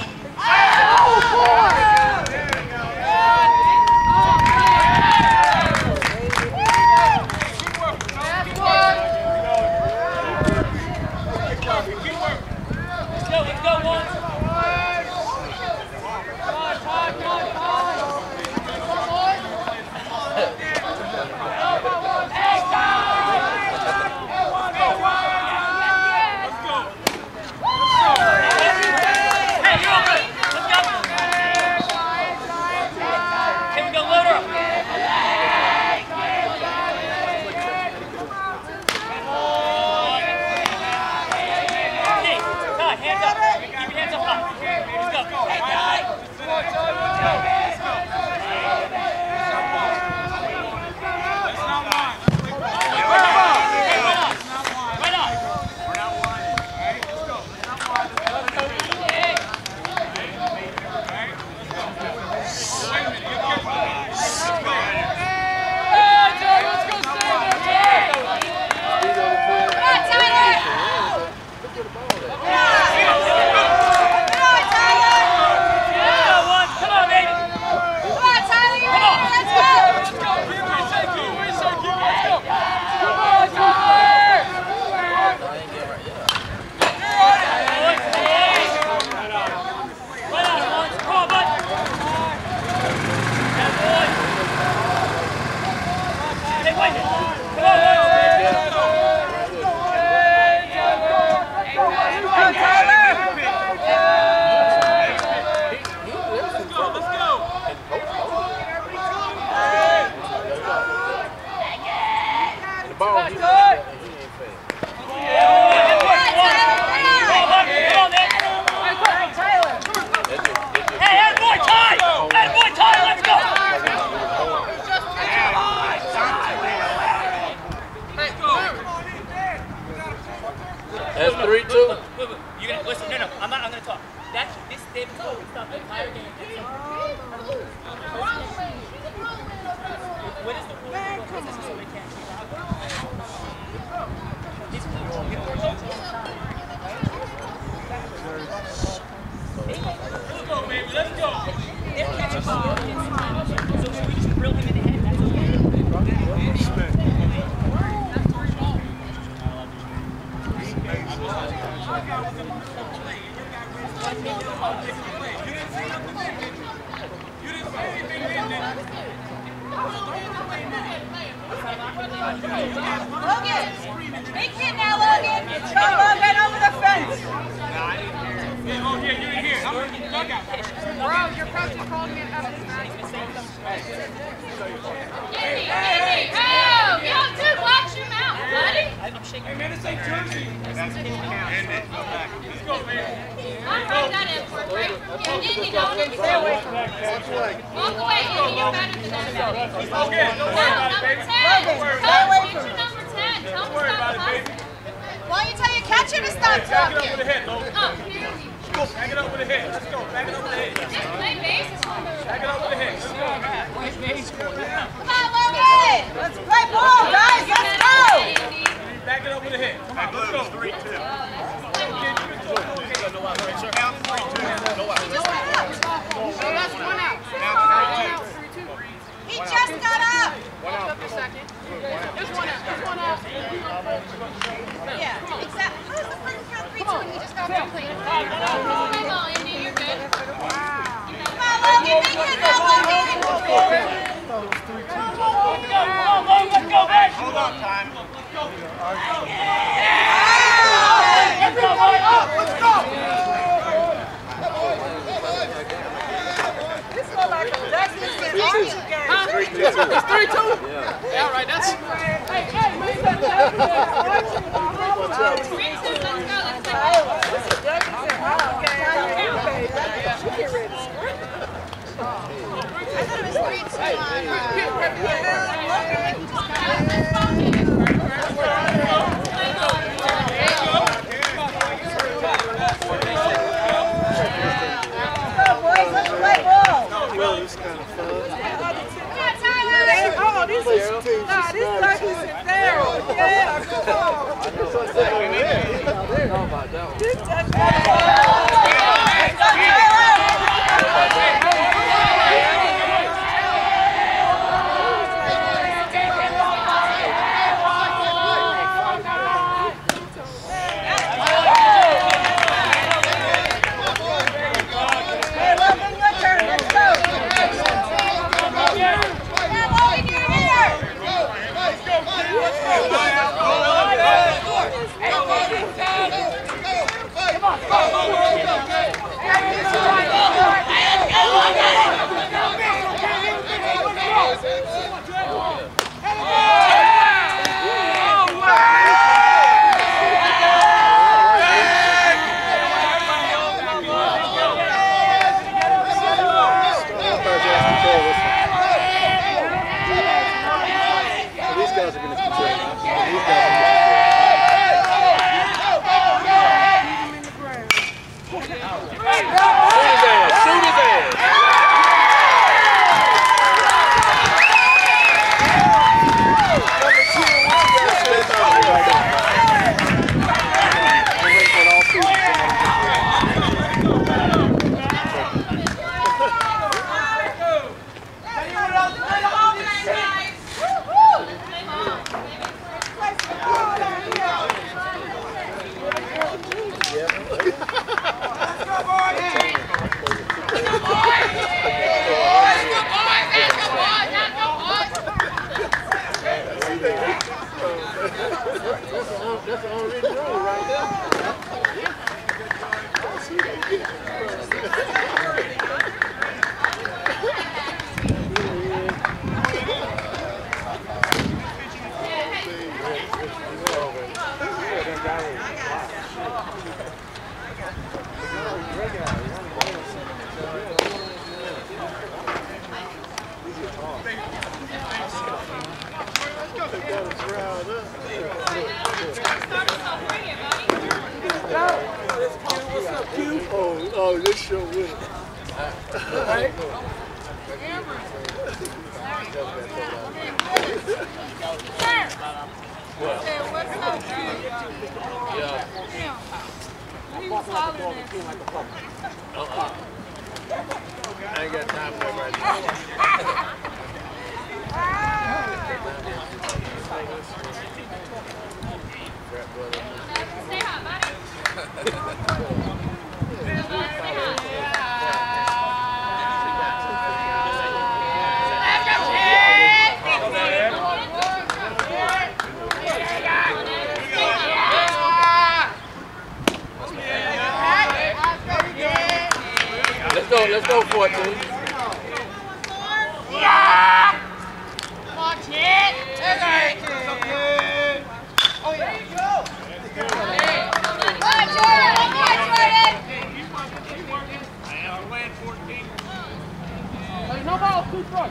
Logan! Big hit now, Logan! Go, Logan, over the fence! Bro, your coach is calling me out of his bag. Hey, hey, oh! Yo, dude, watch your mouth, buddy! Hey, man, this ain't Jersey. That's cool. End it. Go back. Let's go, man. I'm right that in for it, right? Yeah, Indy, don't stay away from me. Walk away, Indy, you're better than that. Okay, don't worry about it, baby. Number ten! Coach, get your number ten. Tell Don't him worry stop about it, baby. talking. Why don't you tell your catcher to stop Back it up with talking? the hit, Logan. Oh, here you Go, back it up with the hit. Let's go. Back it up with the hit. just play bases for me. Back it up with the hit. Let's go. Come on, Logan! Let's play ball, guys! Let's go! Back it up with the hit. Come on, let's go. three two. Count three two. Oh, that's one out. Count three two. He just got up! Walk up a second. There's one out. There's one out. Yeah, exactly. How's the first count three two and he just got up clean? Come on, Indy, you're good. Come on, Logan, make it go, Logan! Hold on, time. Three two. It's three two. Yeah. Yeah, right. That's. Three two, let's go, let's go. I thought it was three two on... Boys, let's play ball. Well, it's kind of fun. Oh, this is, nah, this Douglas and Farrell. Yeah, come on. How about that one? This Douglas. Come on. Uh-uh. I ain't got time for that right now. Stay hot, buddy. Let's go, let's go for it, dude. Yeah! Come on, kid! Okay. Oh, yeah. Go! Come on, Jordan! Come on, Jordan! There's no ball, two front.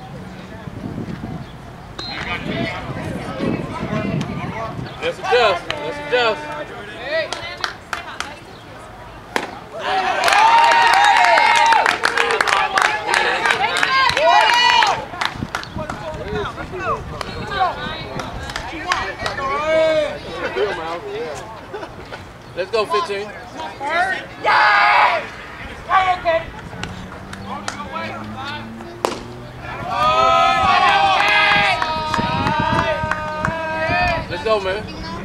Let's adjust, let's adjust. Let's go, fifteen. Yeah! Okay. Let's go, man.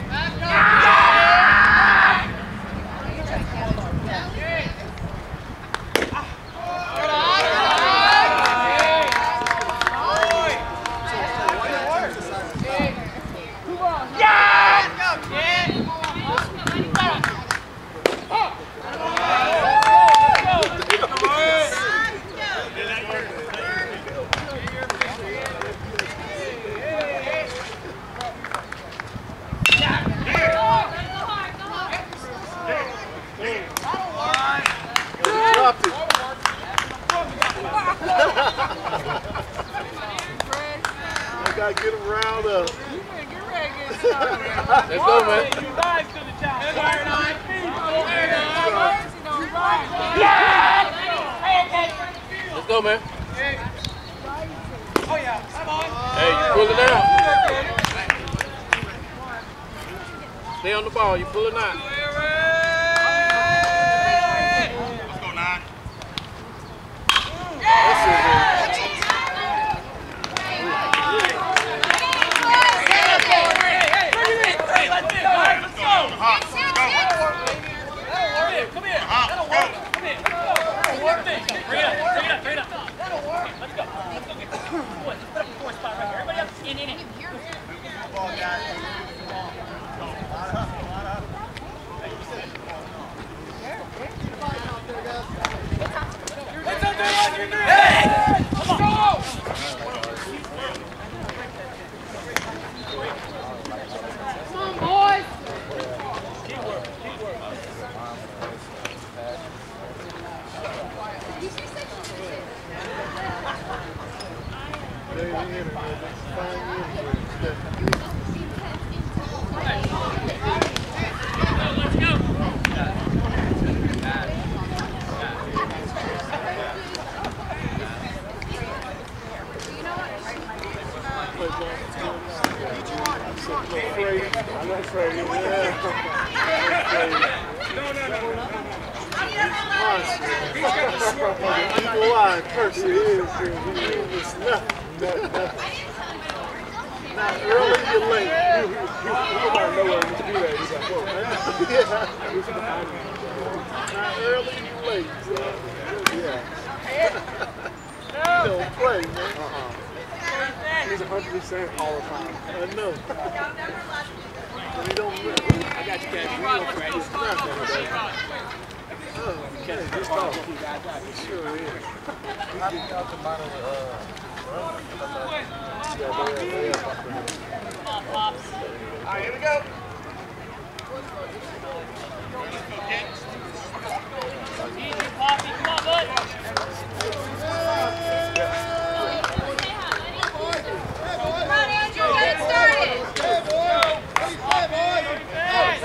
I gotta get him riled up. Let's go, man. Let's go, man. Oh, yeah. Come on. Hey, you pulling out. Stay on the ball. You pulling out. Let's go, nine. That's it, man.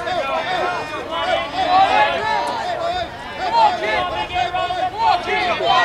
Come on, kid!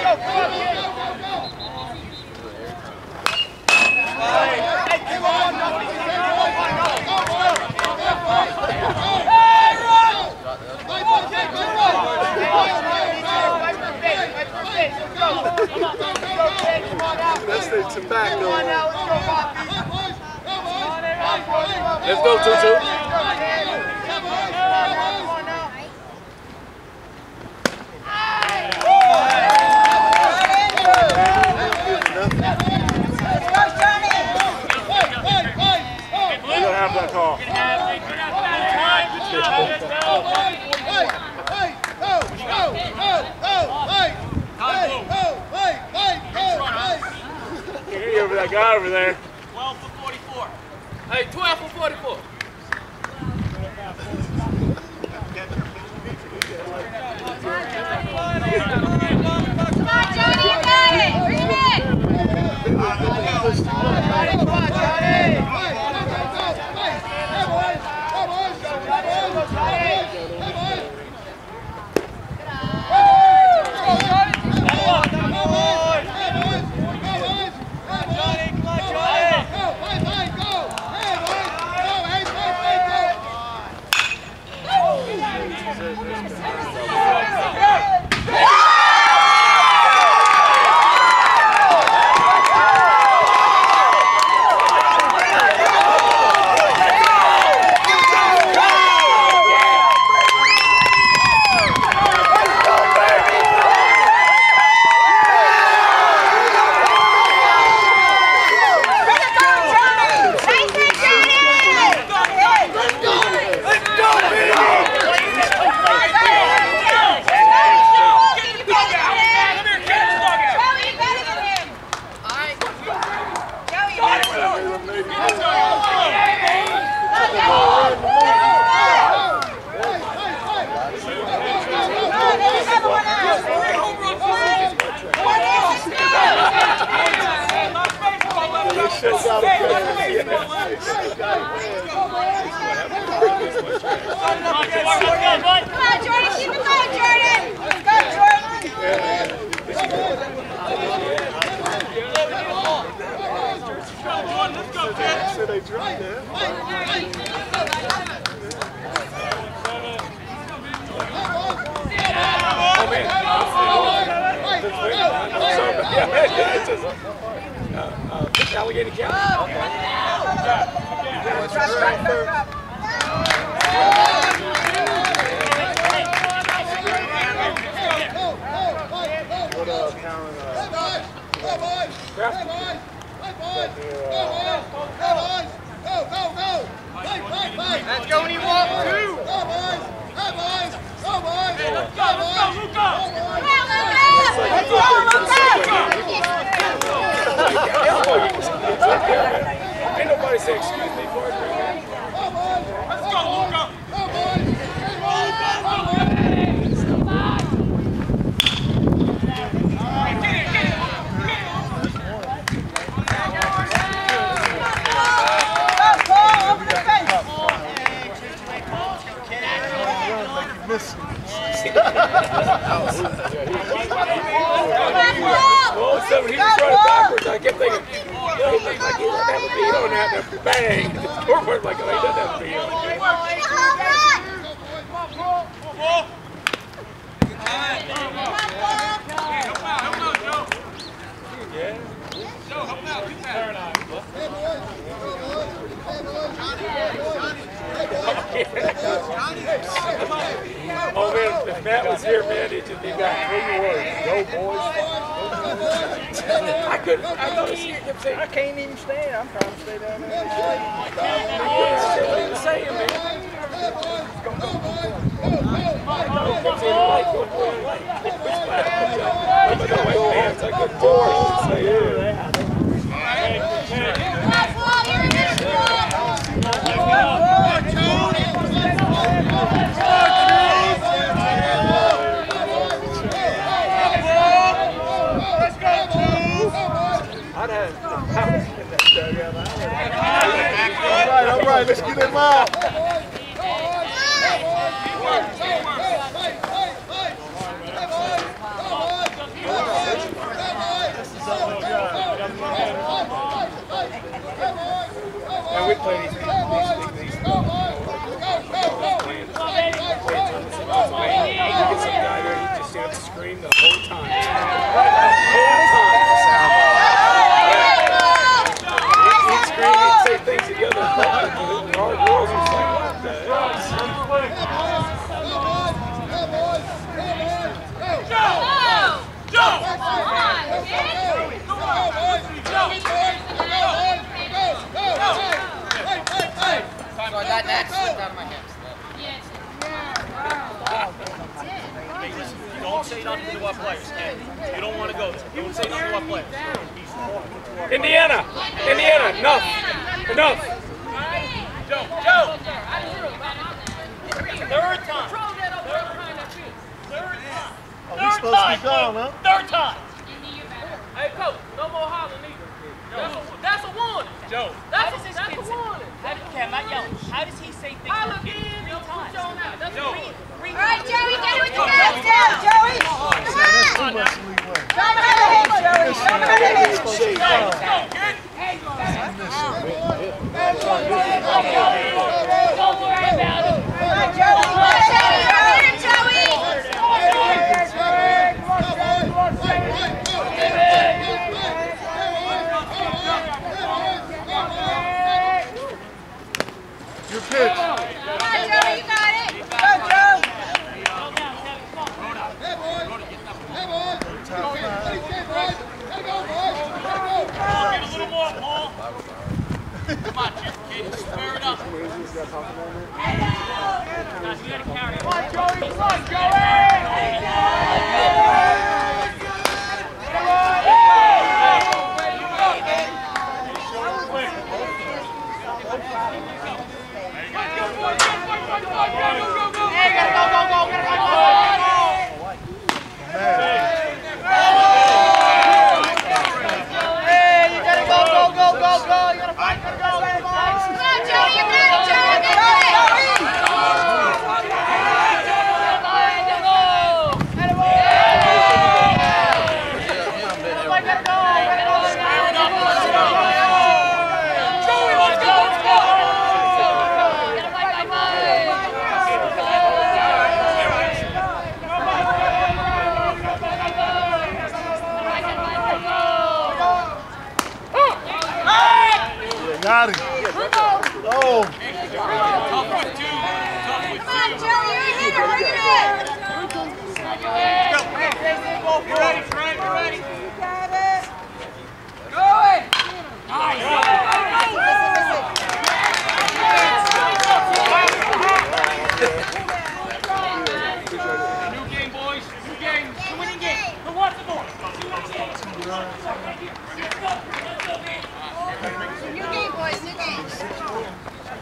That's the tobacco. Let's go, Tutu. You don't have that call. Get over that guy over there. twelve for forty-four. Hey, twelve for forty-four. Come on, Johnny, you got it. Bring it in. Come on, Johnny. Allegheny County. What up, Colin? Let's go when you walk too. Ain't nobody say excuse me for it. Let's go, Luca. Well, so he was running backwards. I kept thinking, you know, he thinks like he doesn't have a beat on that. And bang! The scoreboard like, oh, he doesn't have a beat on it. Yeah. Joe, help out. Keep that. Oh man, if Matt was here, man, he'd just be back. Three words. Go, boys. I couldn't. I thought he kept saying, I can't even stand. I'm trying to stay down there. I couldn't say what he was saying, man. I kept saying, like, go, boy, like. But the white pants, I couldn't force to say it. I'd have the house in that dugout. All right, all right, let's get him out. So that, that slipped out of my hips. Hey, listen, you don't say nothing to our players, okay? You don't want to go there. You don't say nothing to our players. Indiana! Indiana! Enough! Enough! Joe! Joe! Third time. Third time. Oh, he's supposed to be gone, huh? Third time. Hey, coach, no more hollering either. That's a, that's a warning. Joe. That's a, that's a warning. How did, okay, I'm not yelling. How does he say things Holler three again, times? that's Joe. three. Three All right, times. Joey, get it with the guys down. Joey, come That's too on. much leeway. Don't cut the hit, Joey. Don't cut the hit. Supposed to be gone. Don't worry about it. Come on, Joey. Come on, Joey. Get him, Joey. Your pitch. Come on, Joey, you got it. Go, Joe. Get a little more, Paul. Come on, Jim. Kid, square it up. Guys, we gotta carry it. Come on, Joey. Come on, Joey. Hey, gotta go, go, go, gotta go, go, Hey, you gotta go, go, go, go, go. You gotta fight, gotta go, gotta go. Come on, Joey, you got it, Joey. Get Got him. Oh. Come on, Joey, you're a hitter. Look at it. You ready, Frank? You ready? Got it. New game, boys. New game. It's a winning game. Who wants the ball? New game, boys. New game.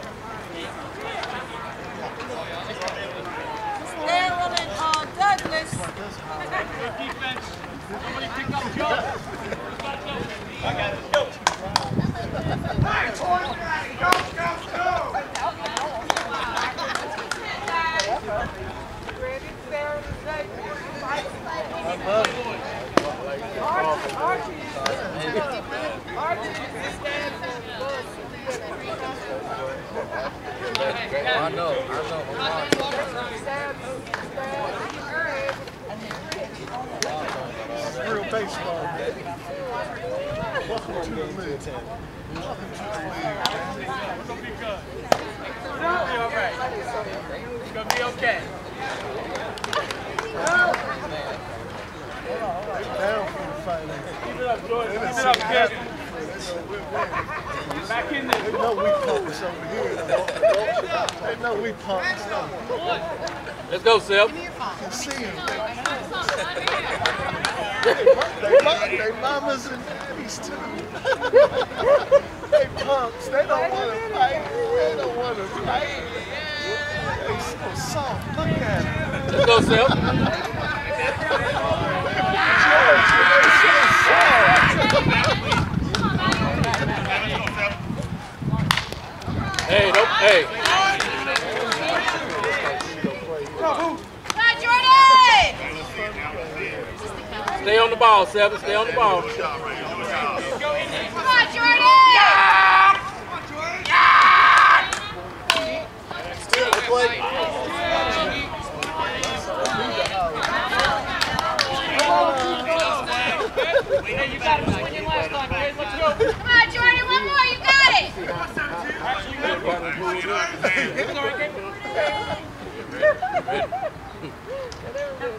Maryland on Douglas. Good defense. Somebody pick up Joe. I got it. Go. I know, I know. Real baseball, baby. Welcome to the league. Welcome to the league. It's gonna be good. It's gonna be all right. It's gonna be okay. Down for the fight. Keep it up, Jordan. Keep it up, kid. Back in They there. know we punks over here. They know we punks. Let's go, Sip. You can see them. They, they, they mamas and daddies too. They punks. They don't want to fight. They don't want to fight. They so soft. Look at them. Let's go, Sip. Hey, don't, hey. Come on, Jordan! Stay on the ball, Seven. Stay on the ball. Come on, Jordan! Still the play. Hey, you got it. Just win your last time, guys. Let's go. Come on, Jordan, one more, you got it!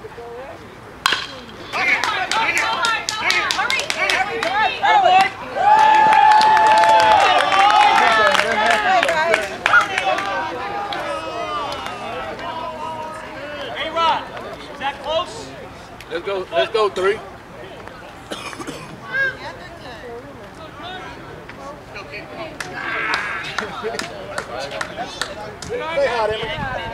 Hey, boy. Let's go. Let's go three. Say hi, Emily.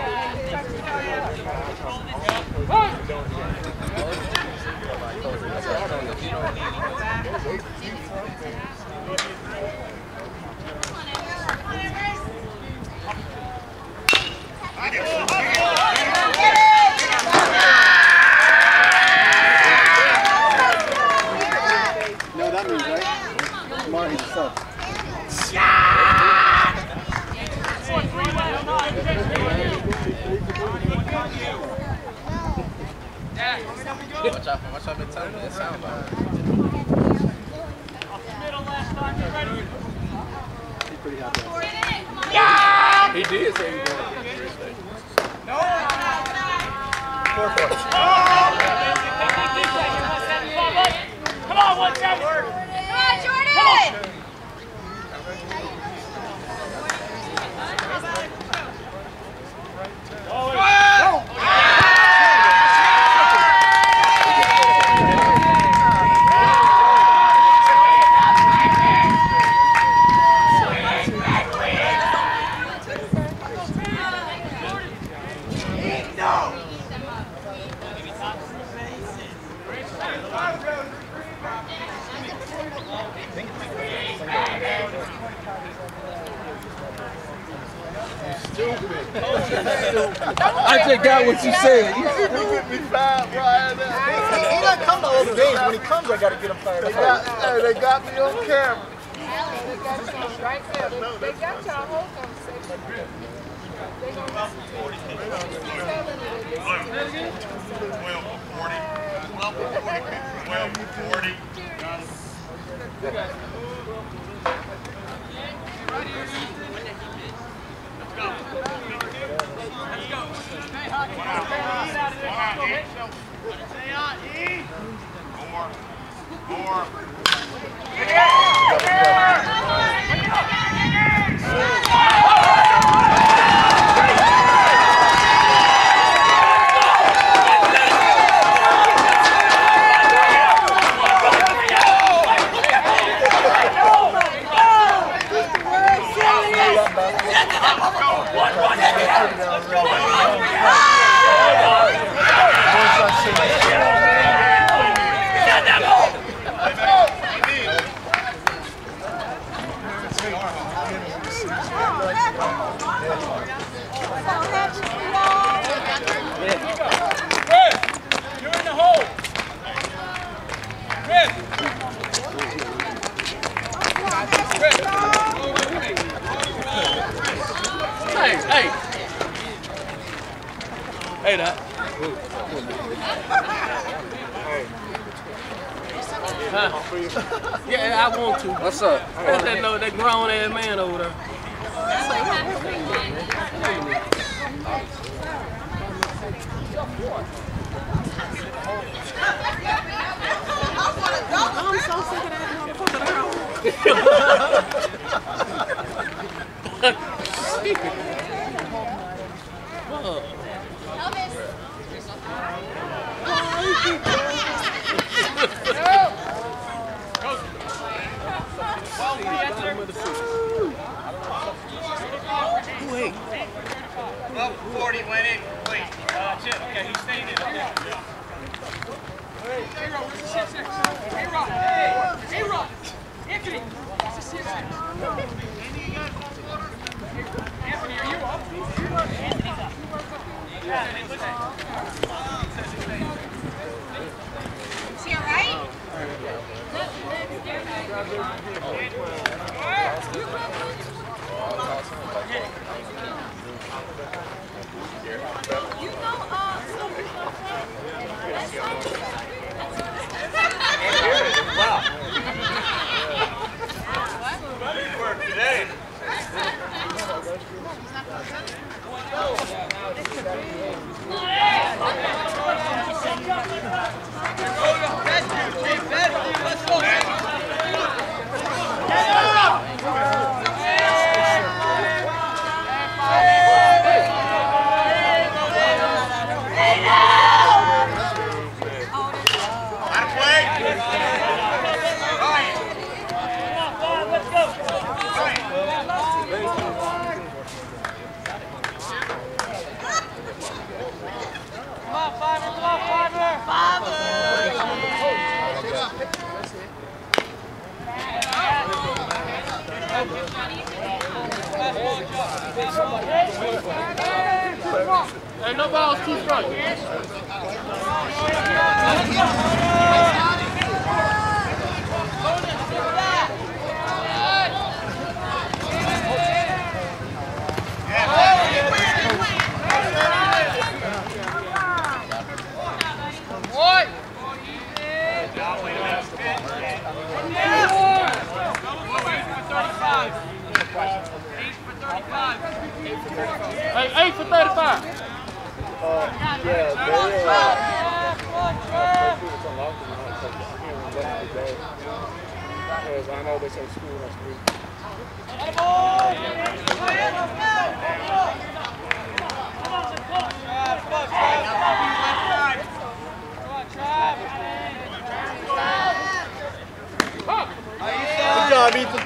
No, that means, right? Marty's son. Watch out, watch out, it's time. It sounds like. He's pretty happy. He did say he was going to No. Four points. Come on, one seven. Come on, Jordan! Come on. I just got what you said. You get me fired right now. He doesn't come to all the games. When he comes, I got to get him fired. They got, hey, they got me on camera. They got you right there. They, they got y'all whole conversation. They gonna listen to you. twelve for forty. twelve for forty. More. More. Hey, that. Huh? Yeah, I want to. What's up? That's that, no, that grown ass man over there. I'm so sick of that motherfucker. twelve for forty went in complete. That's it. Okay, he stayed in. Hey, Rob, where's the six six? Hey, Rob. Hey, hey, Rob. Anthony, where's the six six? Anthony, are you up? Anthony's up. Is he all right? You know, uh, Wow. Good work today. Hey, no balls, two front. Hey, eight for thirty-five. Uh, yeah, they, uh, it's unlocked and I can't remember what the day. Because I know they say school next week. Good job, Ethan.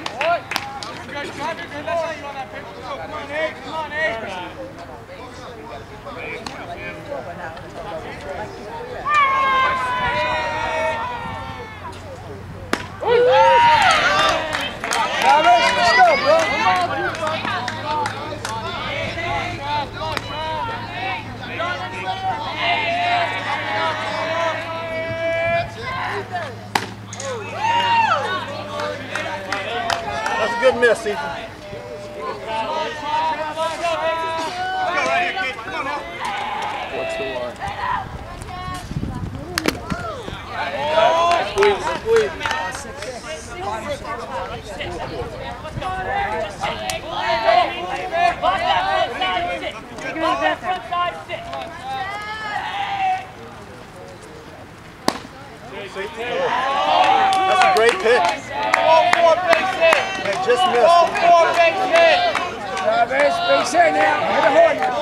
That's a good miss, Ethan. What's the one? Squeeze, squeeze. That's a great pick. They just missed. Travis, base hit now. Hit the horn now.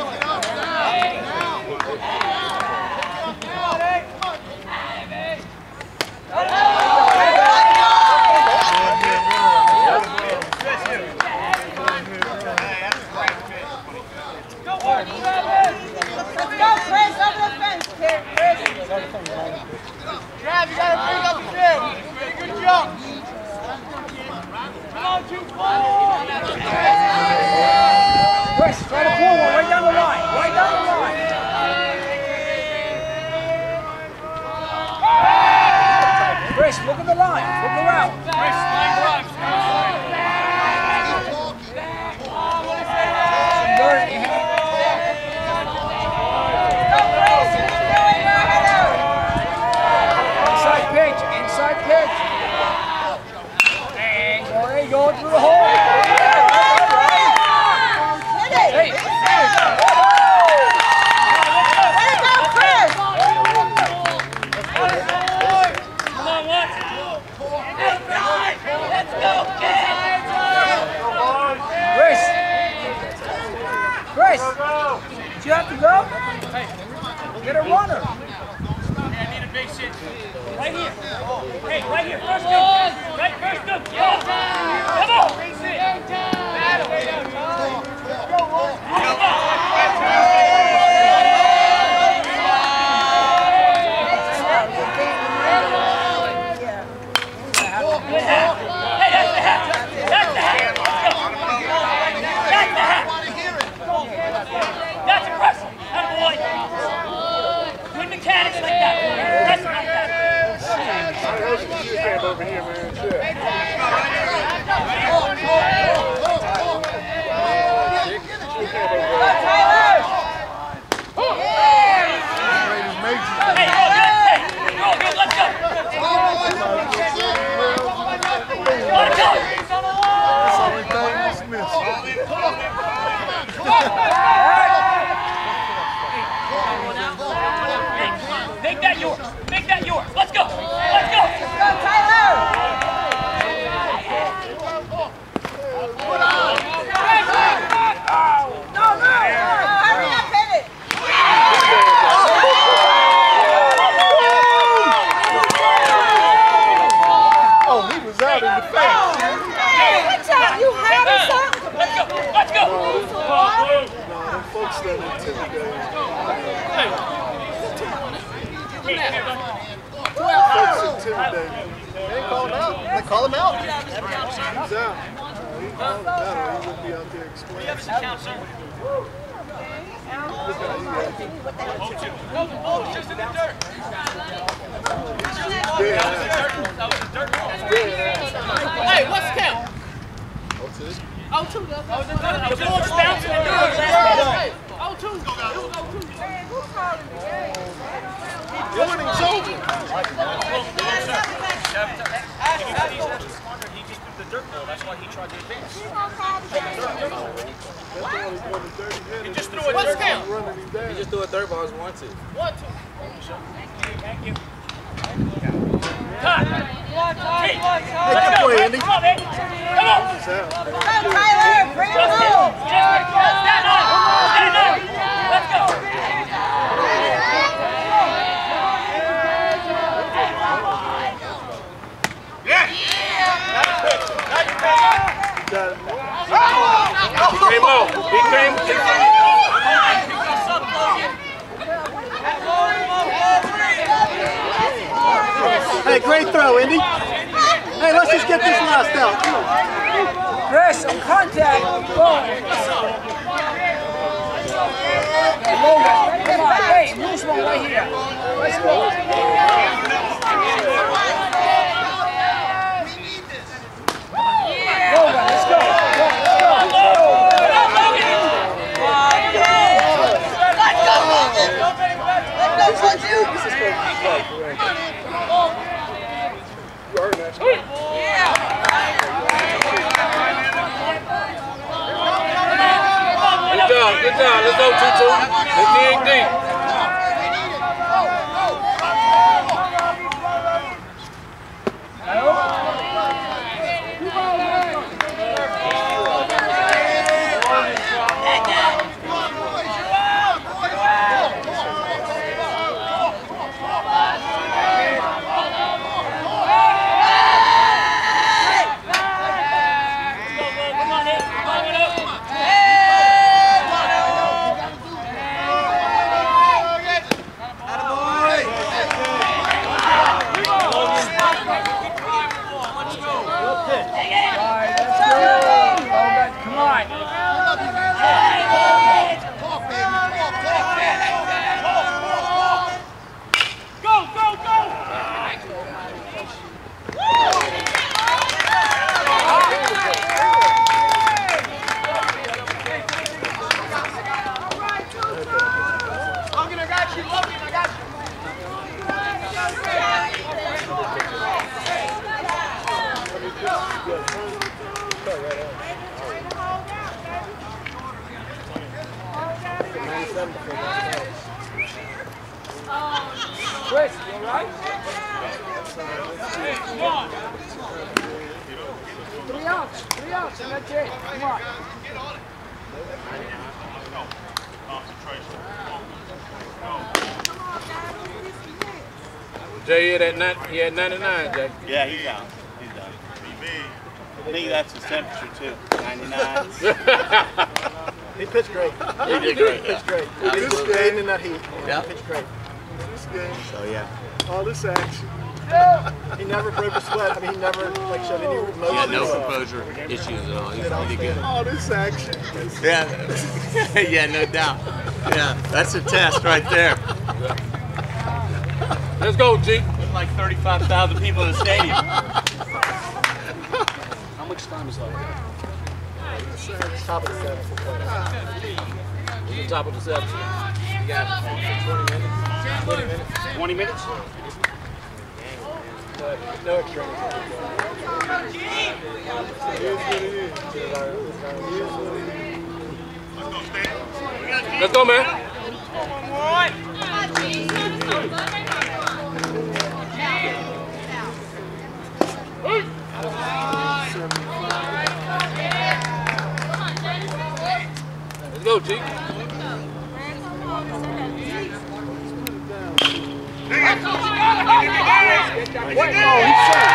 Trav, you gotta bring up the field. Good jump. Come on, two, four. Chris, try to pull one right down the line. Right down the line. Chris, look at the line. Look around. Chris, line drive. Dirty hand. Inside pitch. Inside pitch. And there you go through the hole. Hey. Chris, did you have to go? Get a runner. Hey, I need a base hit. Right here. Hey, right here. First go. Right, first go. Come on. Base hit. Hey, that's the hat. That's the hat. That's the hat. That's impressive. Atta boy. Good mechanics like that. Impressive like that. Over here, man. Shit. Hey, roll good. Hey, roll good. Let's go. Let it go. That's the only thing that's missed. Hey, make that yours. Make that yours. Let's go. Let's go. Go, Tyler! No, no! Hurry up, hit it! Oh, he was out in the face. Good job, you have it, son! Let's go. Let's go. No, them folks that intimidated. Folks intimidated. They didn't call him out. They call him out. He's out. He called him out. He wouldn't be out there explaining. Count, sir. just in the dirt. Hey, what's the count? Oh, two. Oh, two. The ball just bounced in the dirt. Oh, two. It was oh, two. The inning's over. He just threw the dirt ball. That's why he tried to advance. He just threw a What's dirt the count? He just threw a third ball as one, two. One, two. Thank you. Cut. Hey, good play, Andy. Come on, man. Come on. It's out. Go, Tyler! Bring him home! Stand up. Stand up. Let's go. Got it. He came out. He came. He came. Hey, great throw, Indy. Hey, let's just get this last out. Chris, on contact. Go. Come on, hey, loose one right here. Let's go. Logan, let's go. Go, let's go. Good job, good job. Let's go, Tutu. Let's dig deep. Chris, you all right? Three outs, three outs, and that's it. Come on. Jay, he had, that nine, he had ninety-nine, Jay. Yeah, he's out. He's done. I think that's his temperature too. ninety-nine. He pitched great. He did great. He pitched great. He This was staying in that heat. Yeah. He pitched great. This game, So yeah. all this action. He never broke a sweat. I mean, he never like showed any emotion. Yeah, no composure issues at all. He's really good. All this action. Yeah. Yeah, no doubt. Yeah, that's a test right there. Let's go, G. There's like thirty-five thousand people in the stadium. How much time is left? Top of the seventh. He's the top of the seventh. You got twenty minutes. twenty minutes? No extra. It is what it is. Let's go, man. Let's go, G. Wait, oh, he's safe.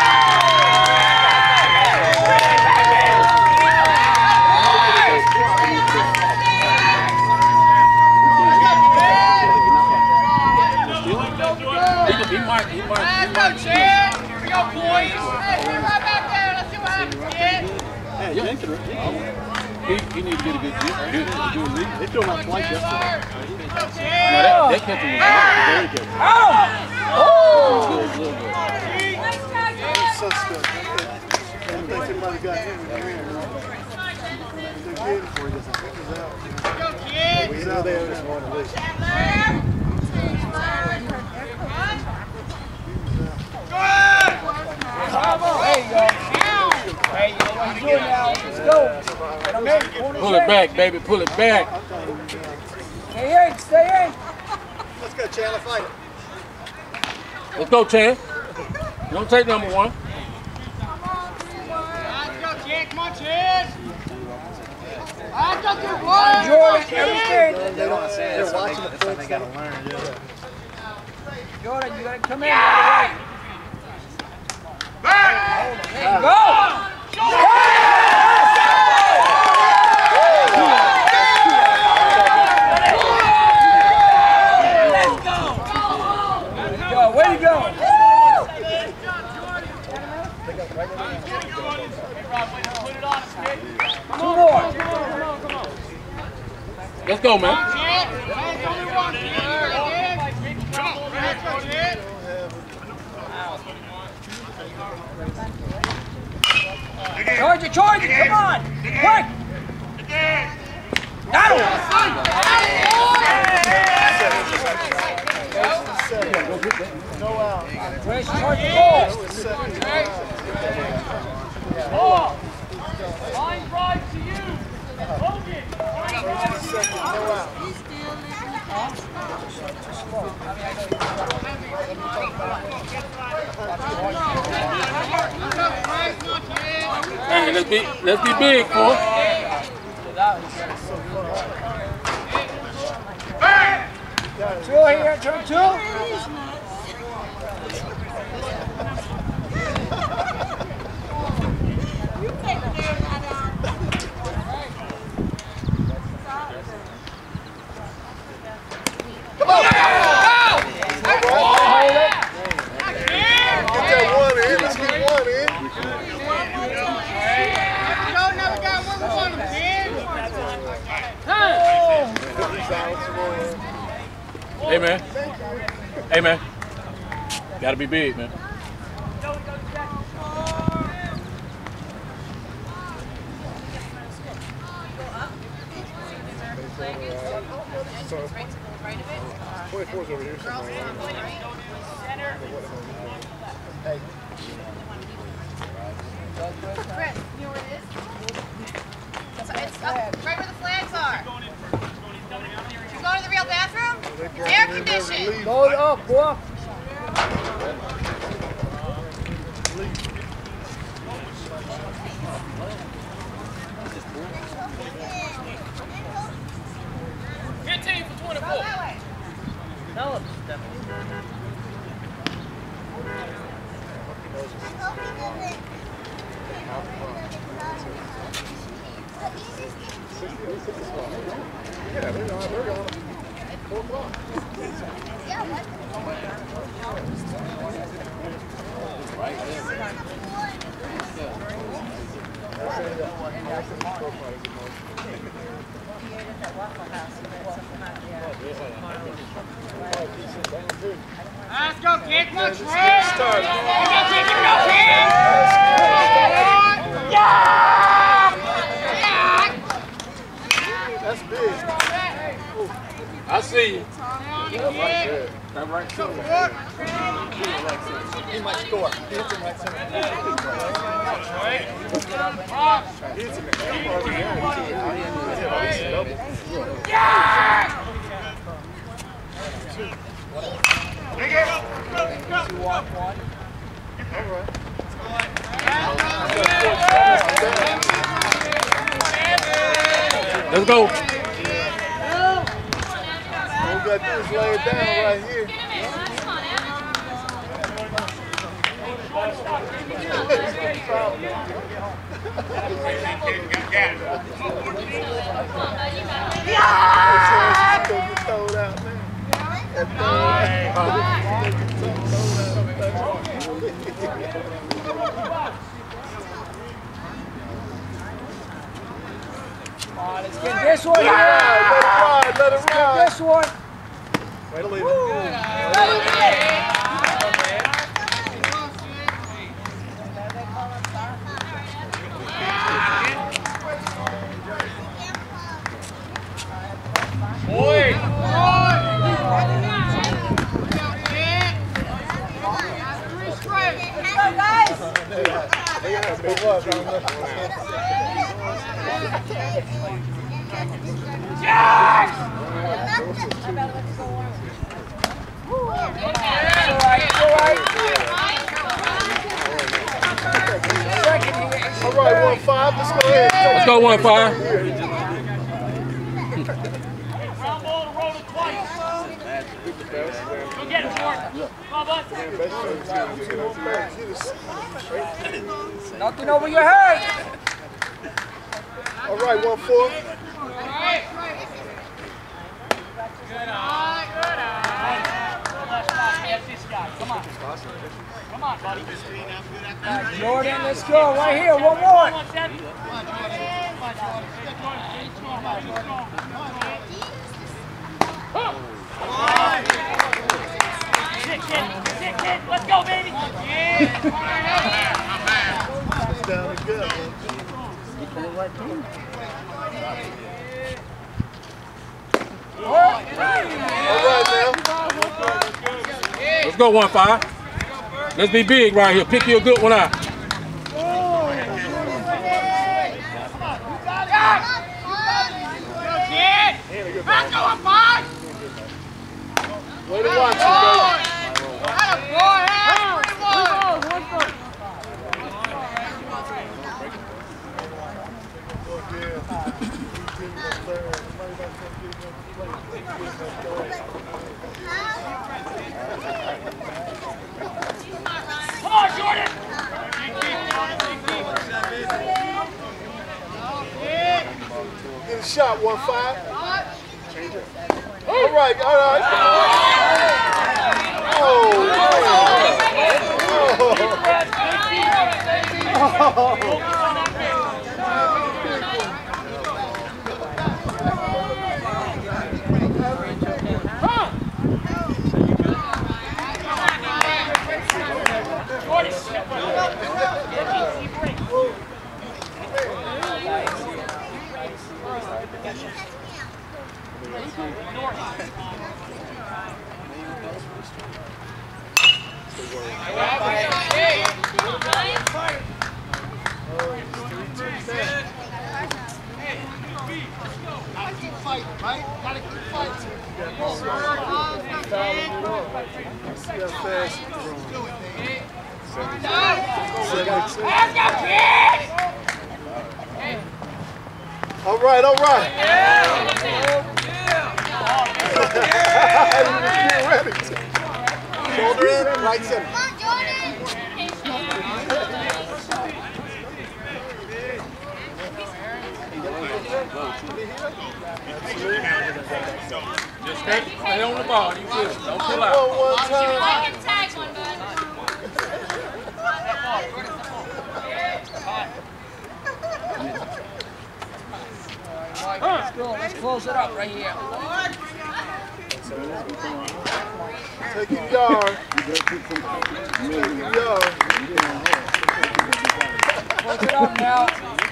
He marked, he marked, he Let's go, marked. Chad. Here we go, boys. Hey, get right back there. Let's see what happens, kid. Hey, Jenkins. He, he needed get a good deal. Good, good lead. They threw my flight yesterday. No, that, that catch was very good. Oh! Good, good, good. It's suspect. I think they might have got him in the ring. They're getting for you. He's out. He's out there this morning. There you go. Hey, you know what he's doing now. Let's go. Pull it back, baby. Pull it back. Stay in. Stay in. Let's go, Chandler. Fight it. Let's go, Chan. You don't take number one. Let's go, Chan. Come on, Chan. Let's go, good boy. Jordan, everything. They don't say they're watching the film. They gotta learn. Yeah. Jordan, you gotta come in right away. There you go. Way to go! Two more! Let's go, man. Charge it, charge it, come on! Quick! Got him! No out. Where's charge the ball? Ball! Line drive to you! Hogan! Line drive to you! Hey, let's be, let's be big, fool. Two here, turn two. Come on! Get that one in. Let's get one in. Hey, man. Hey, man. Gotta be big, man. twenty-four's over here somewhere. Hey. Chris, you know where it is? It's, it's up right where the flags are. You go to the real bathroom? Air conditioned. Go up, boy. fifteen for twenty-four. No. Yeah, they're on. They're on. Four o'clock. Yeah, what? Let's go, kid. Come on, Trey. You got to take it up, kid. That's big. I see you. That right center. He might score. He hits him right center. He hits him Yeah! Two off one. All right. Let's go. All we got to do is lay it down right here. Come on, let's get this one. Let it ride, let it Let's get ride. this one. Way to leave it. Boy! All right, one five. Let's go ahead. Let's go one five. Ground ball to roll it twice. Go get it, Jordan. Come on, bud. Nothing over your head. All right, one four. Good eye, good eye. Yes, this guy. Come on. Come on, buddy. Jordan, let's go. Right here, one more. Come on, Seven. Come on, Jordan. Come on, Jordan. Sit, kid. Sit, kid. Let's go, baby. It's down and good. All right, now. Let's go one five. Let's be big right here. Pick you a good one out. Way to watch it, Come on, Jordan. Get a shot, one five. All right, all right. Oh, all right, all right. Get ready. Shoulder in, right center. Just stay, stay on the ball. You good. Don't pull out. One, one time. Tag one, bud. Let's go. Let's close it up right here. Take your yard. Take your yard. Close it up now.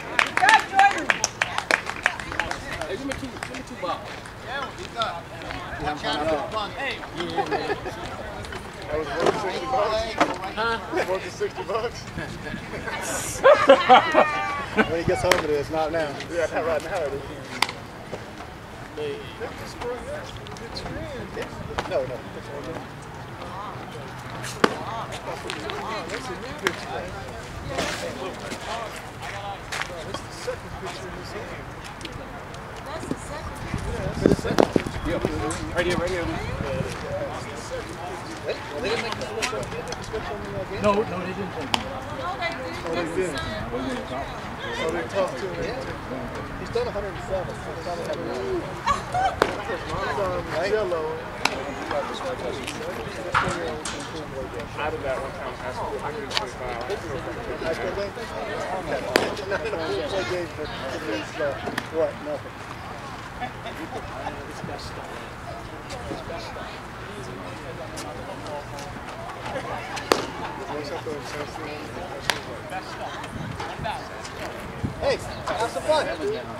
Hey, give me two, give me two balls. That was worth sixty bucks. Huh? Worth the sixty bucks. When he gets home, it is. Not now. Yeah, not right now. It is. No, no. That's a new picture. That's the second picture in this game. That's the second. Yeah, that's the second picture. Right here, right here. They didn't make the switch on. They didn't make the switch on the game. No, no, they didn't take me. No, they didn't. Oh, they did. Oh, they talked to him. He's done one hundred seven. So it's not a Son, yellow. I did that one time in high school, one twenty-five. What? Nothing. Hey, have some fun.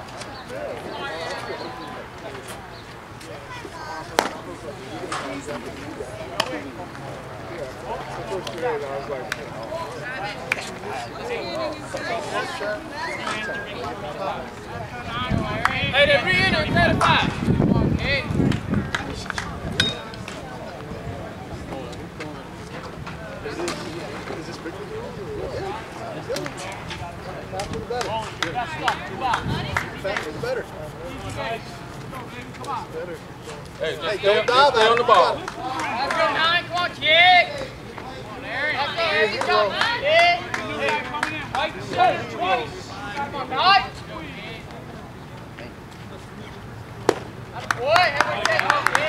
Hey, they re-enter instead of five. Okay. Is this big? Faster the better. Faster the better. Better. Hey, just Hey, stay, don't just dive stay at on the it. ball. Let's go, nine. Come on, kid. Come on, Aaron. There you go, kid. Right, seven, twenty. Come on, nine. Boy, everything.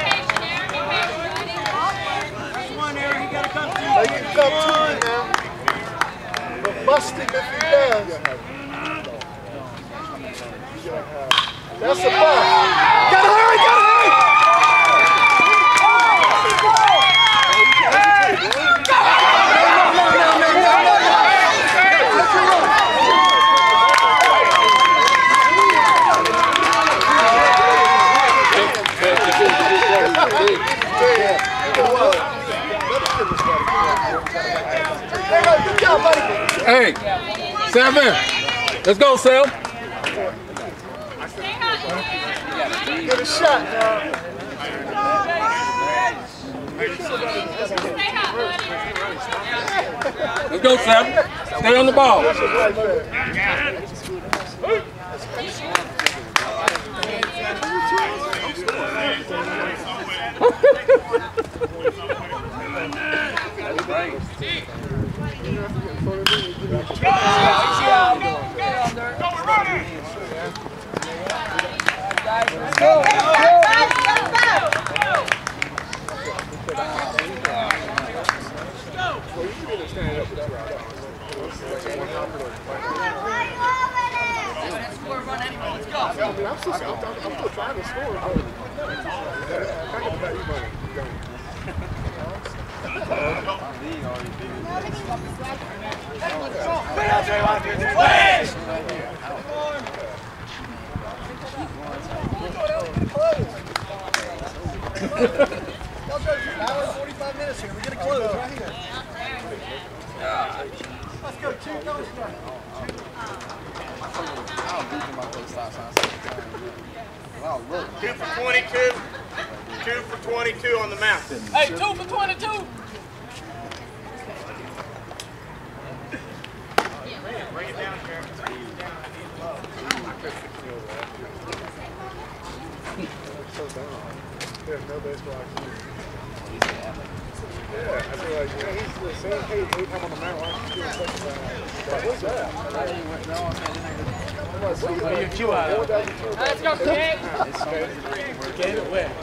That's one area he got to come to. They can come to you now. But bust him if he does. That's a bust. Gotta hurry, gotta hurry! Good job, buddy. Hey, seven. Let's go, Sam. Get a shot now. Let's go, Sam. Stay on the ball. I'm still, I'm, I'm still trying to score. forty-five minutes here. We're going to close right here. Let's go. Two, go. Two for twenty-two. Two for twenty-two on the mountain. Hey, two for twenty-two. Bring it down, Sheriff. There's no baseball action. Yeah, I feel like, yeah, he's the same page every time on the mountain. Why don't you do a second time? What's that? Let's go, kid. Get it wet.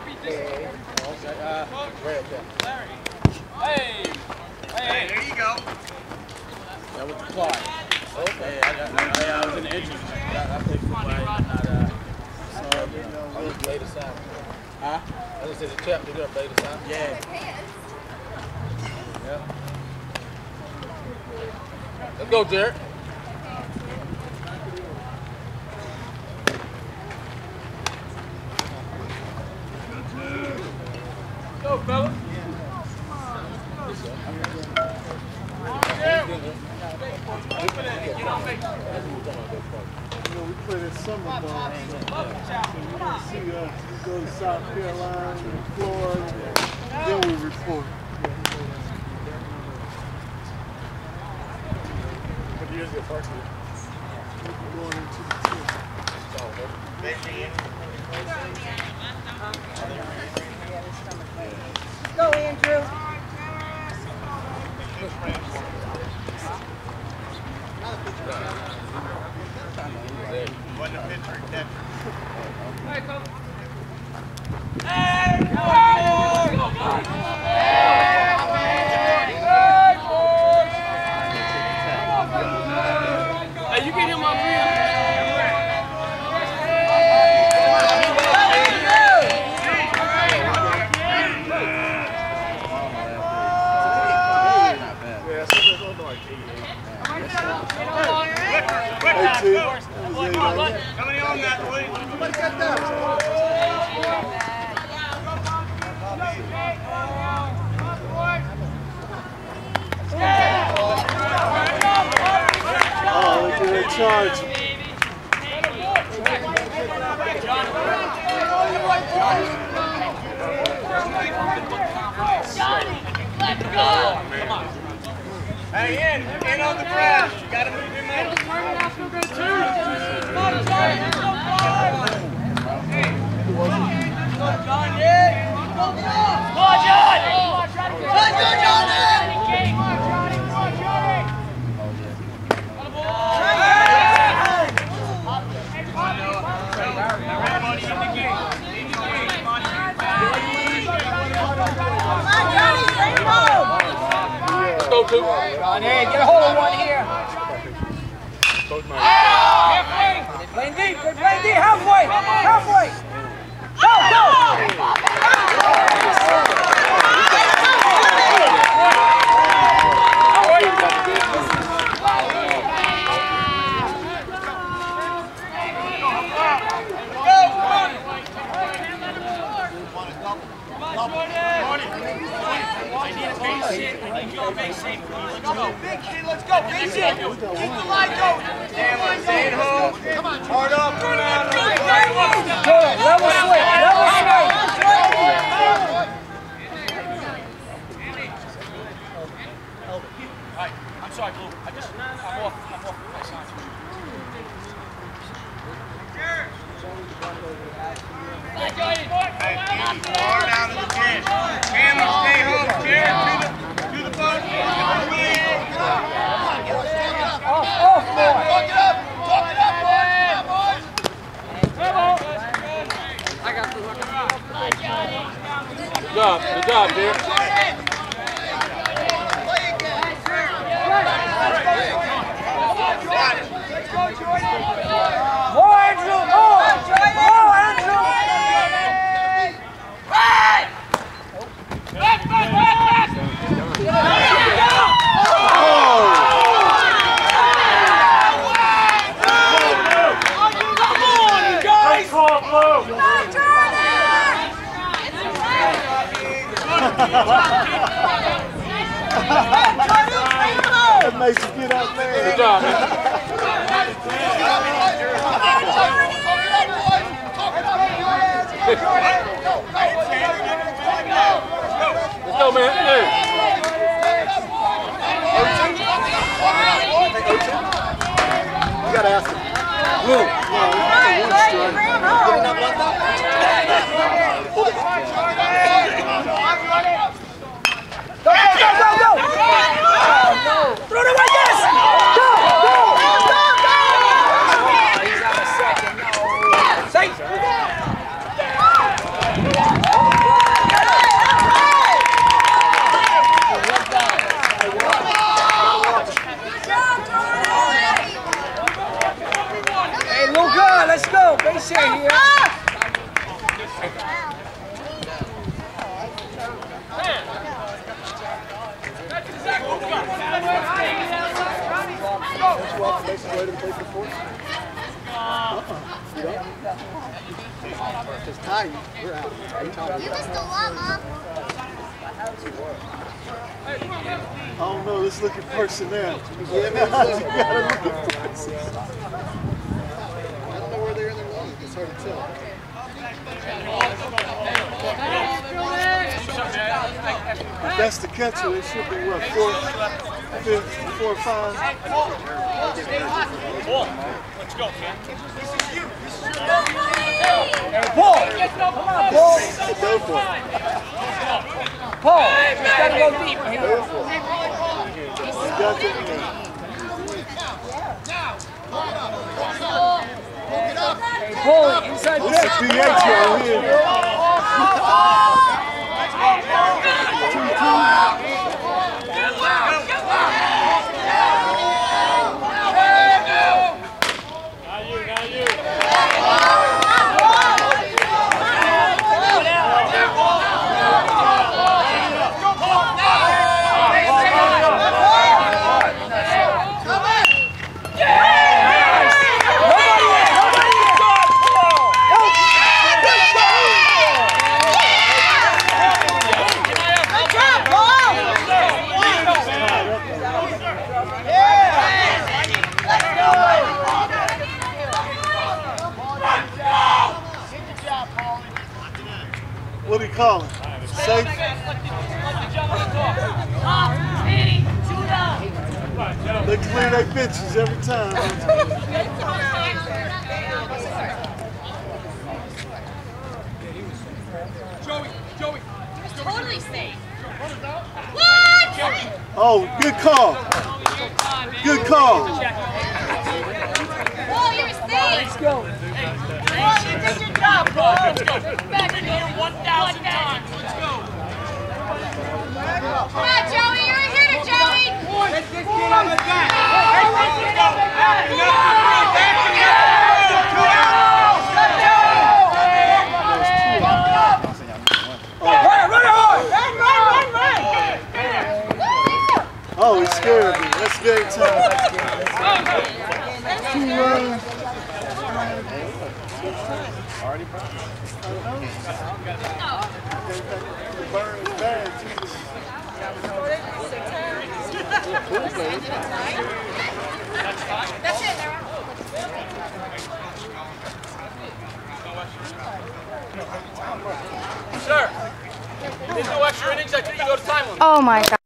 Hey. Hey, there you go. Yeah, with the fly. Okay, I got. I, I was in the entrance. I, I played football. I'm not. Uh, sorry, you know, I was play the side. Huh? I just said the chap. You gonna play the side? Yeah. Yep. Let's go, Jared. Go, fella. You know, we play this summer ball. So we see us. We go to South Carolina and Florida, and then we report. What years get parked here? We're going into the team. Go, Andrew. Wasn't a pitcher, catcher. Hey, come. Hey, go! Go! hurts him. Johnny, let's go! Come on. Hey, in. In on the grass. You got to move him in. Come on, Johnny, let's go, Go, Johnny! Come on, Johnny! Let's go, Johnny! Let's go, two. Johnny, get a hold of one here. Halfway. Playing deep. They're playing deep. Halfway. Halfway. Go, go. Let's go, big kid, let's go, big kid. Keep the line going. Stay at home. Come on, hard up, run out. Good, level swing, level swing. I'm sorry, Blue. I just, I'm off, I'm off my signs. Hey, Andy, hard out of the ten. Hammer, stay home. Jared, to the, to the boat. Off, off, boy. Talk it up. Talk it up, boys. Come on. I got the look. Good job. Good job, Derek. More, Andrew, more. More, Andrew. Right. Back, back, back, back. That makes you get out there. Good job, man. Let's go, man. Hey. You gotta ask him. Blue. Go, go, go, go, go! Oh, no! Throw it away, yes! Go, go, go, go! He's on a second, no. Safe! Hey, Luca, let's go! Base hit here. It's tight. We're out. You missed a lot, Mom. Oh no, let's look at personnel. Yeah, you gotta look at personnel. I don't know where they're in their line. It's hard to tell. If that's the catcher, they should be what, four, fifth, four, five. Let's go, Ken. Paul! Come on, Paul! Go for it. Paul, just gotta go deep. Go for it. You got to. Hey, Paul, inside This is pitch. D H right here. Two, two. calling? Safe? They clear their bitches every time. Joey, Joey. Totally safe. What? Oh, good call. Good call. Whoa, you're safe. Let's go. Whoa, you did your job, bro. Let's go. Back in here one thousand times. Let's go. Come on, Joey. You're a hitter, Joey. Let's get on the back. Let's get on the Oh, he scared me. That's game time. Two runs. Already burnt. Burn his bag. That's it. They're out. Sir, there's no extra innings. I think you go to time limit. Oh my God.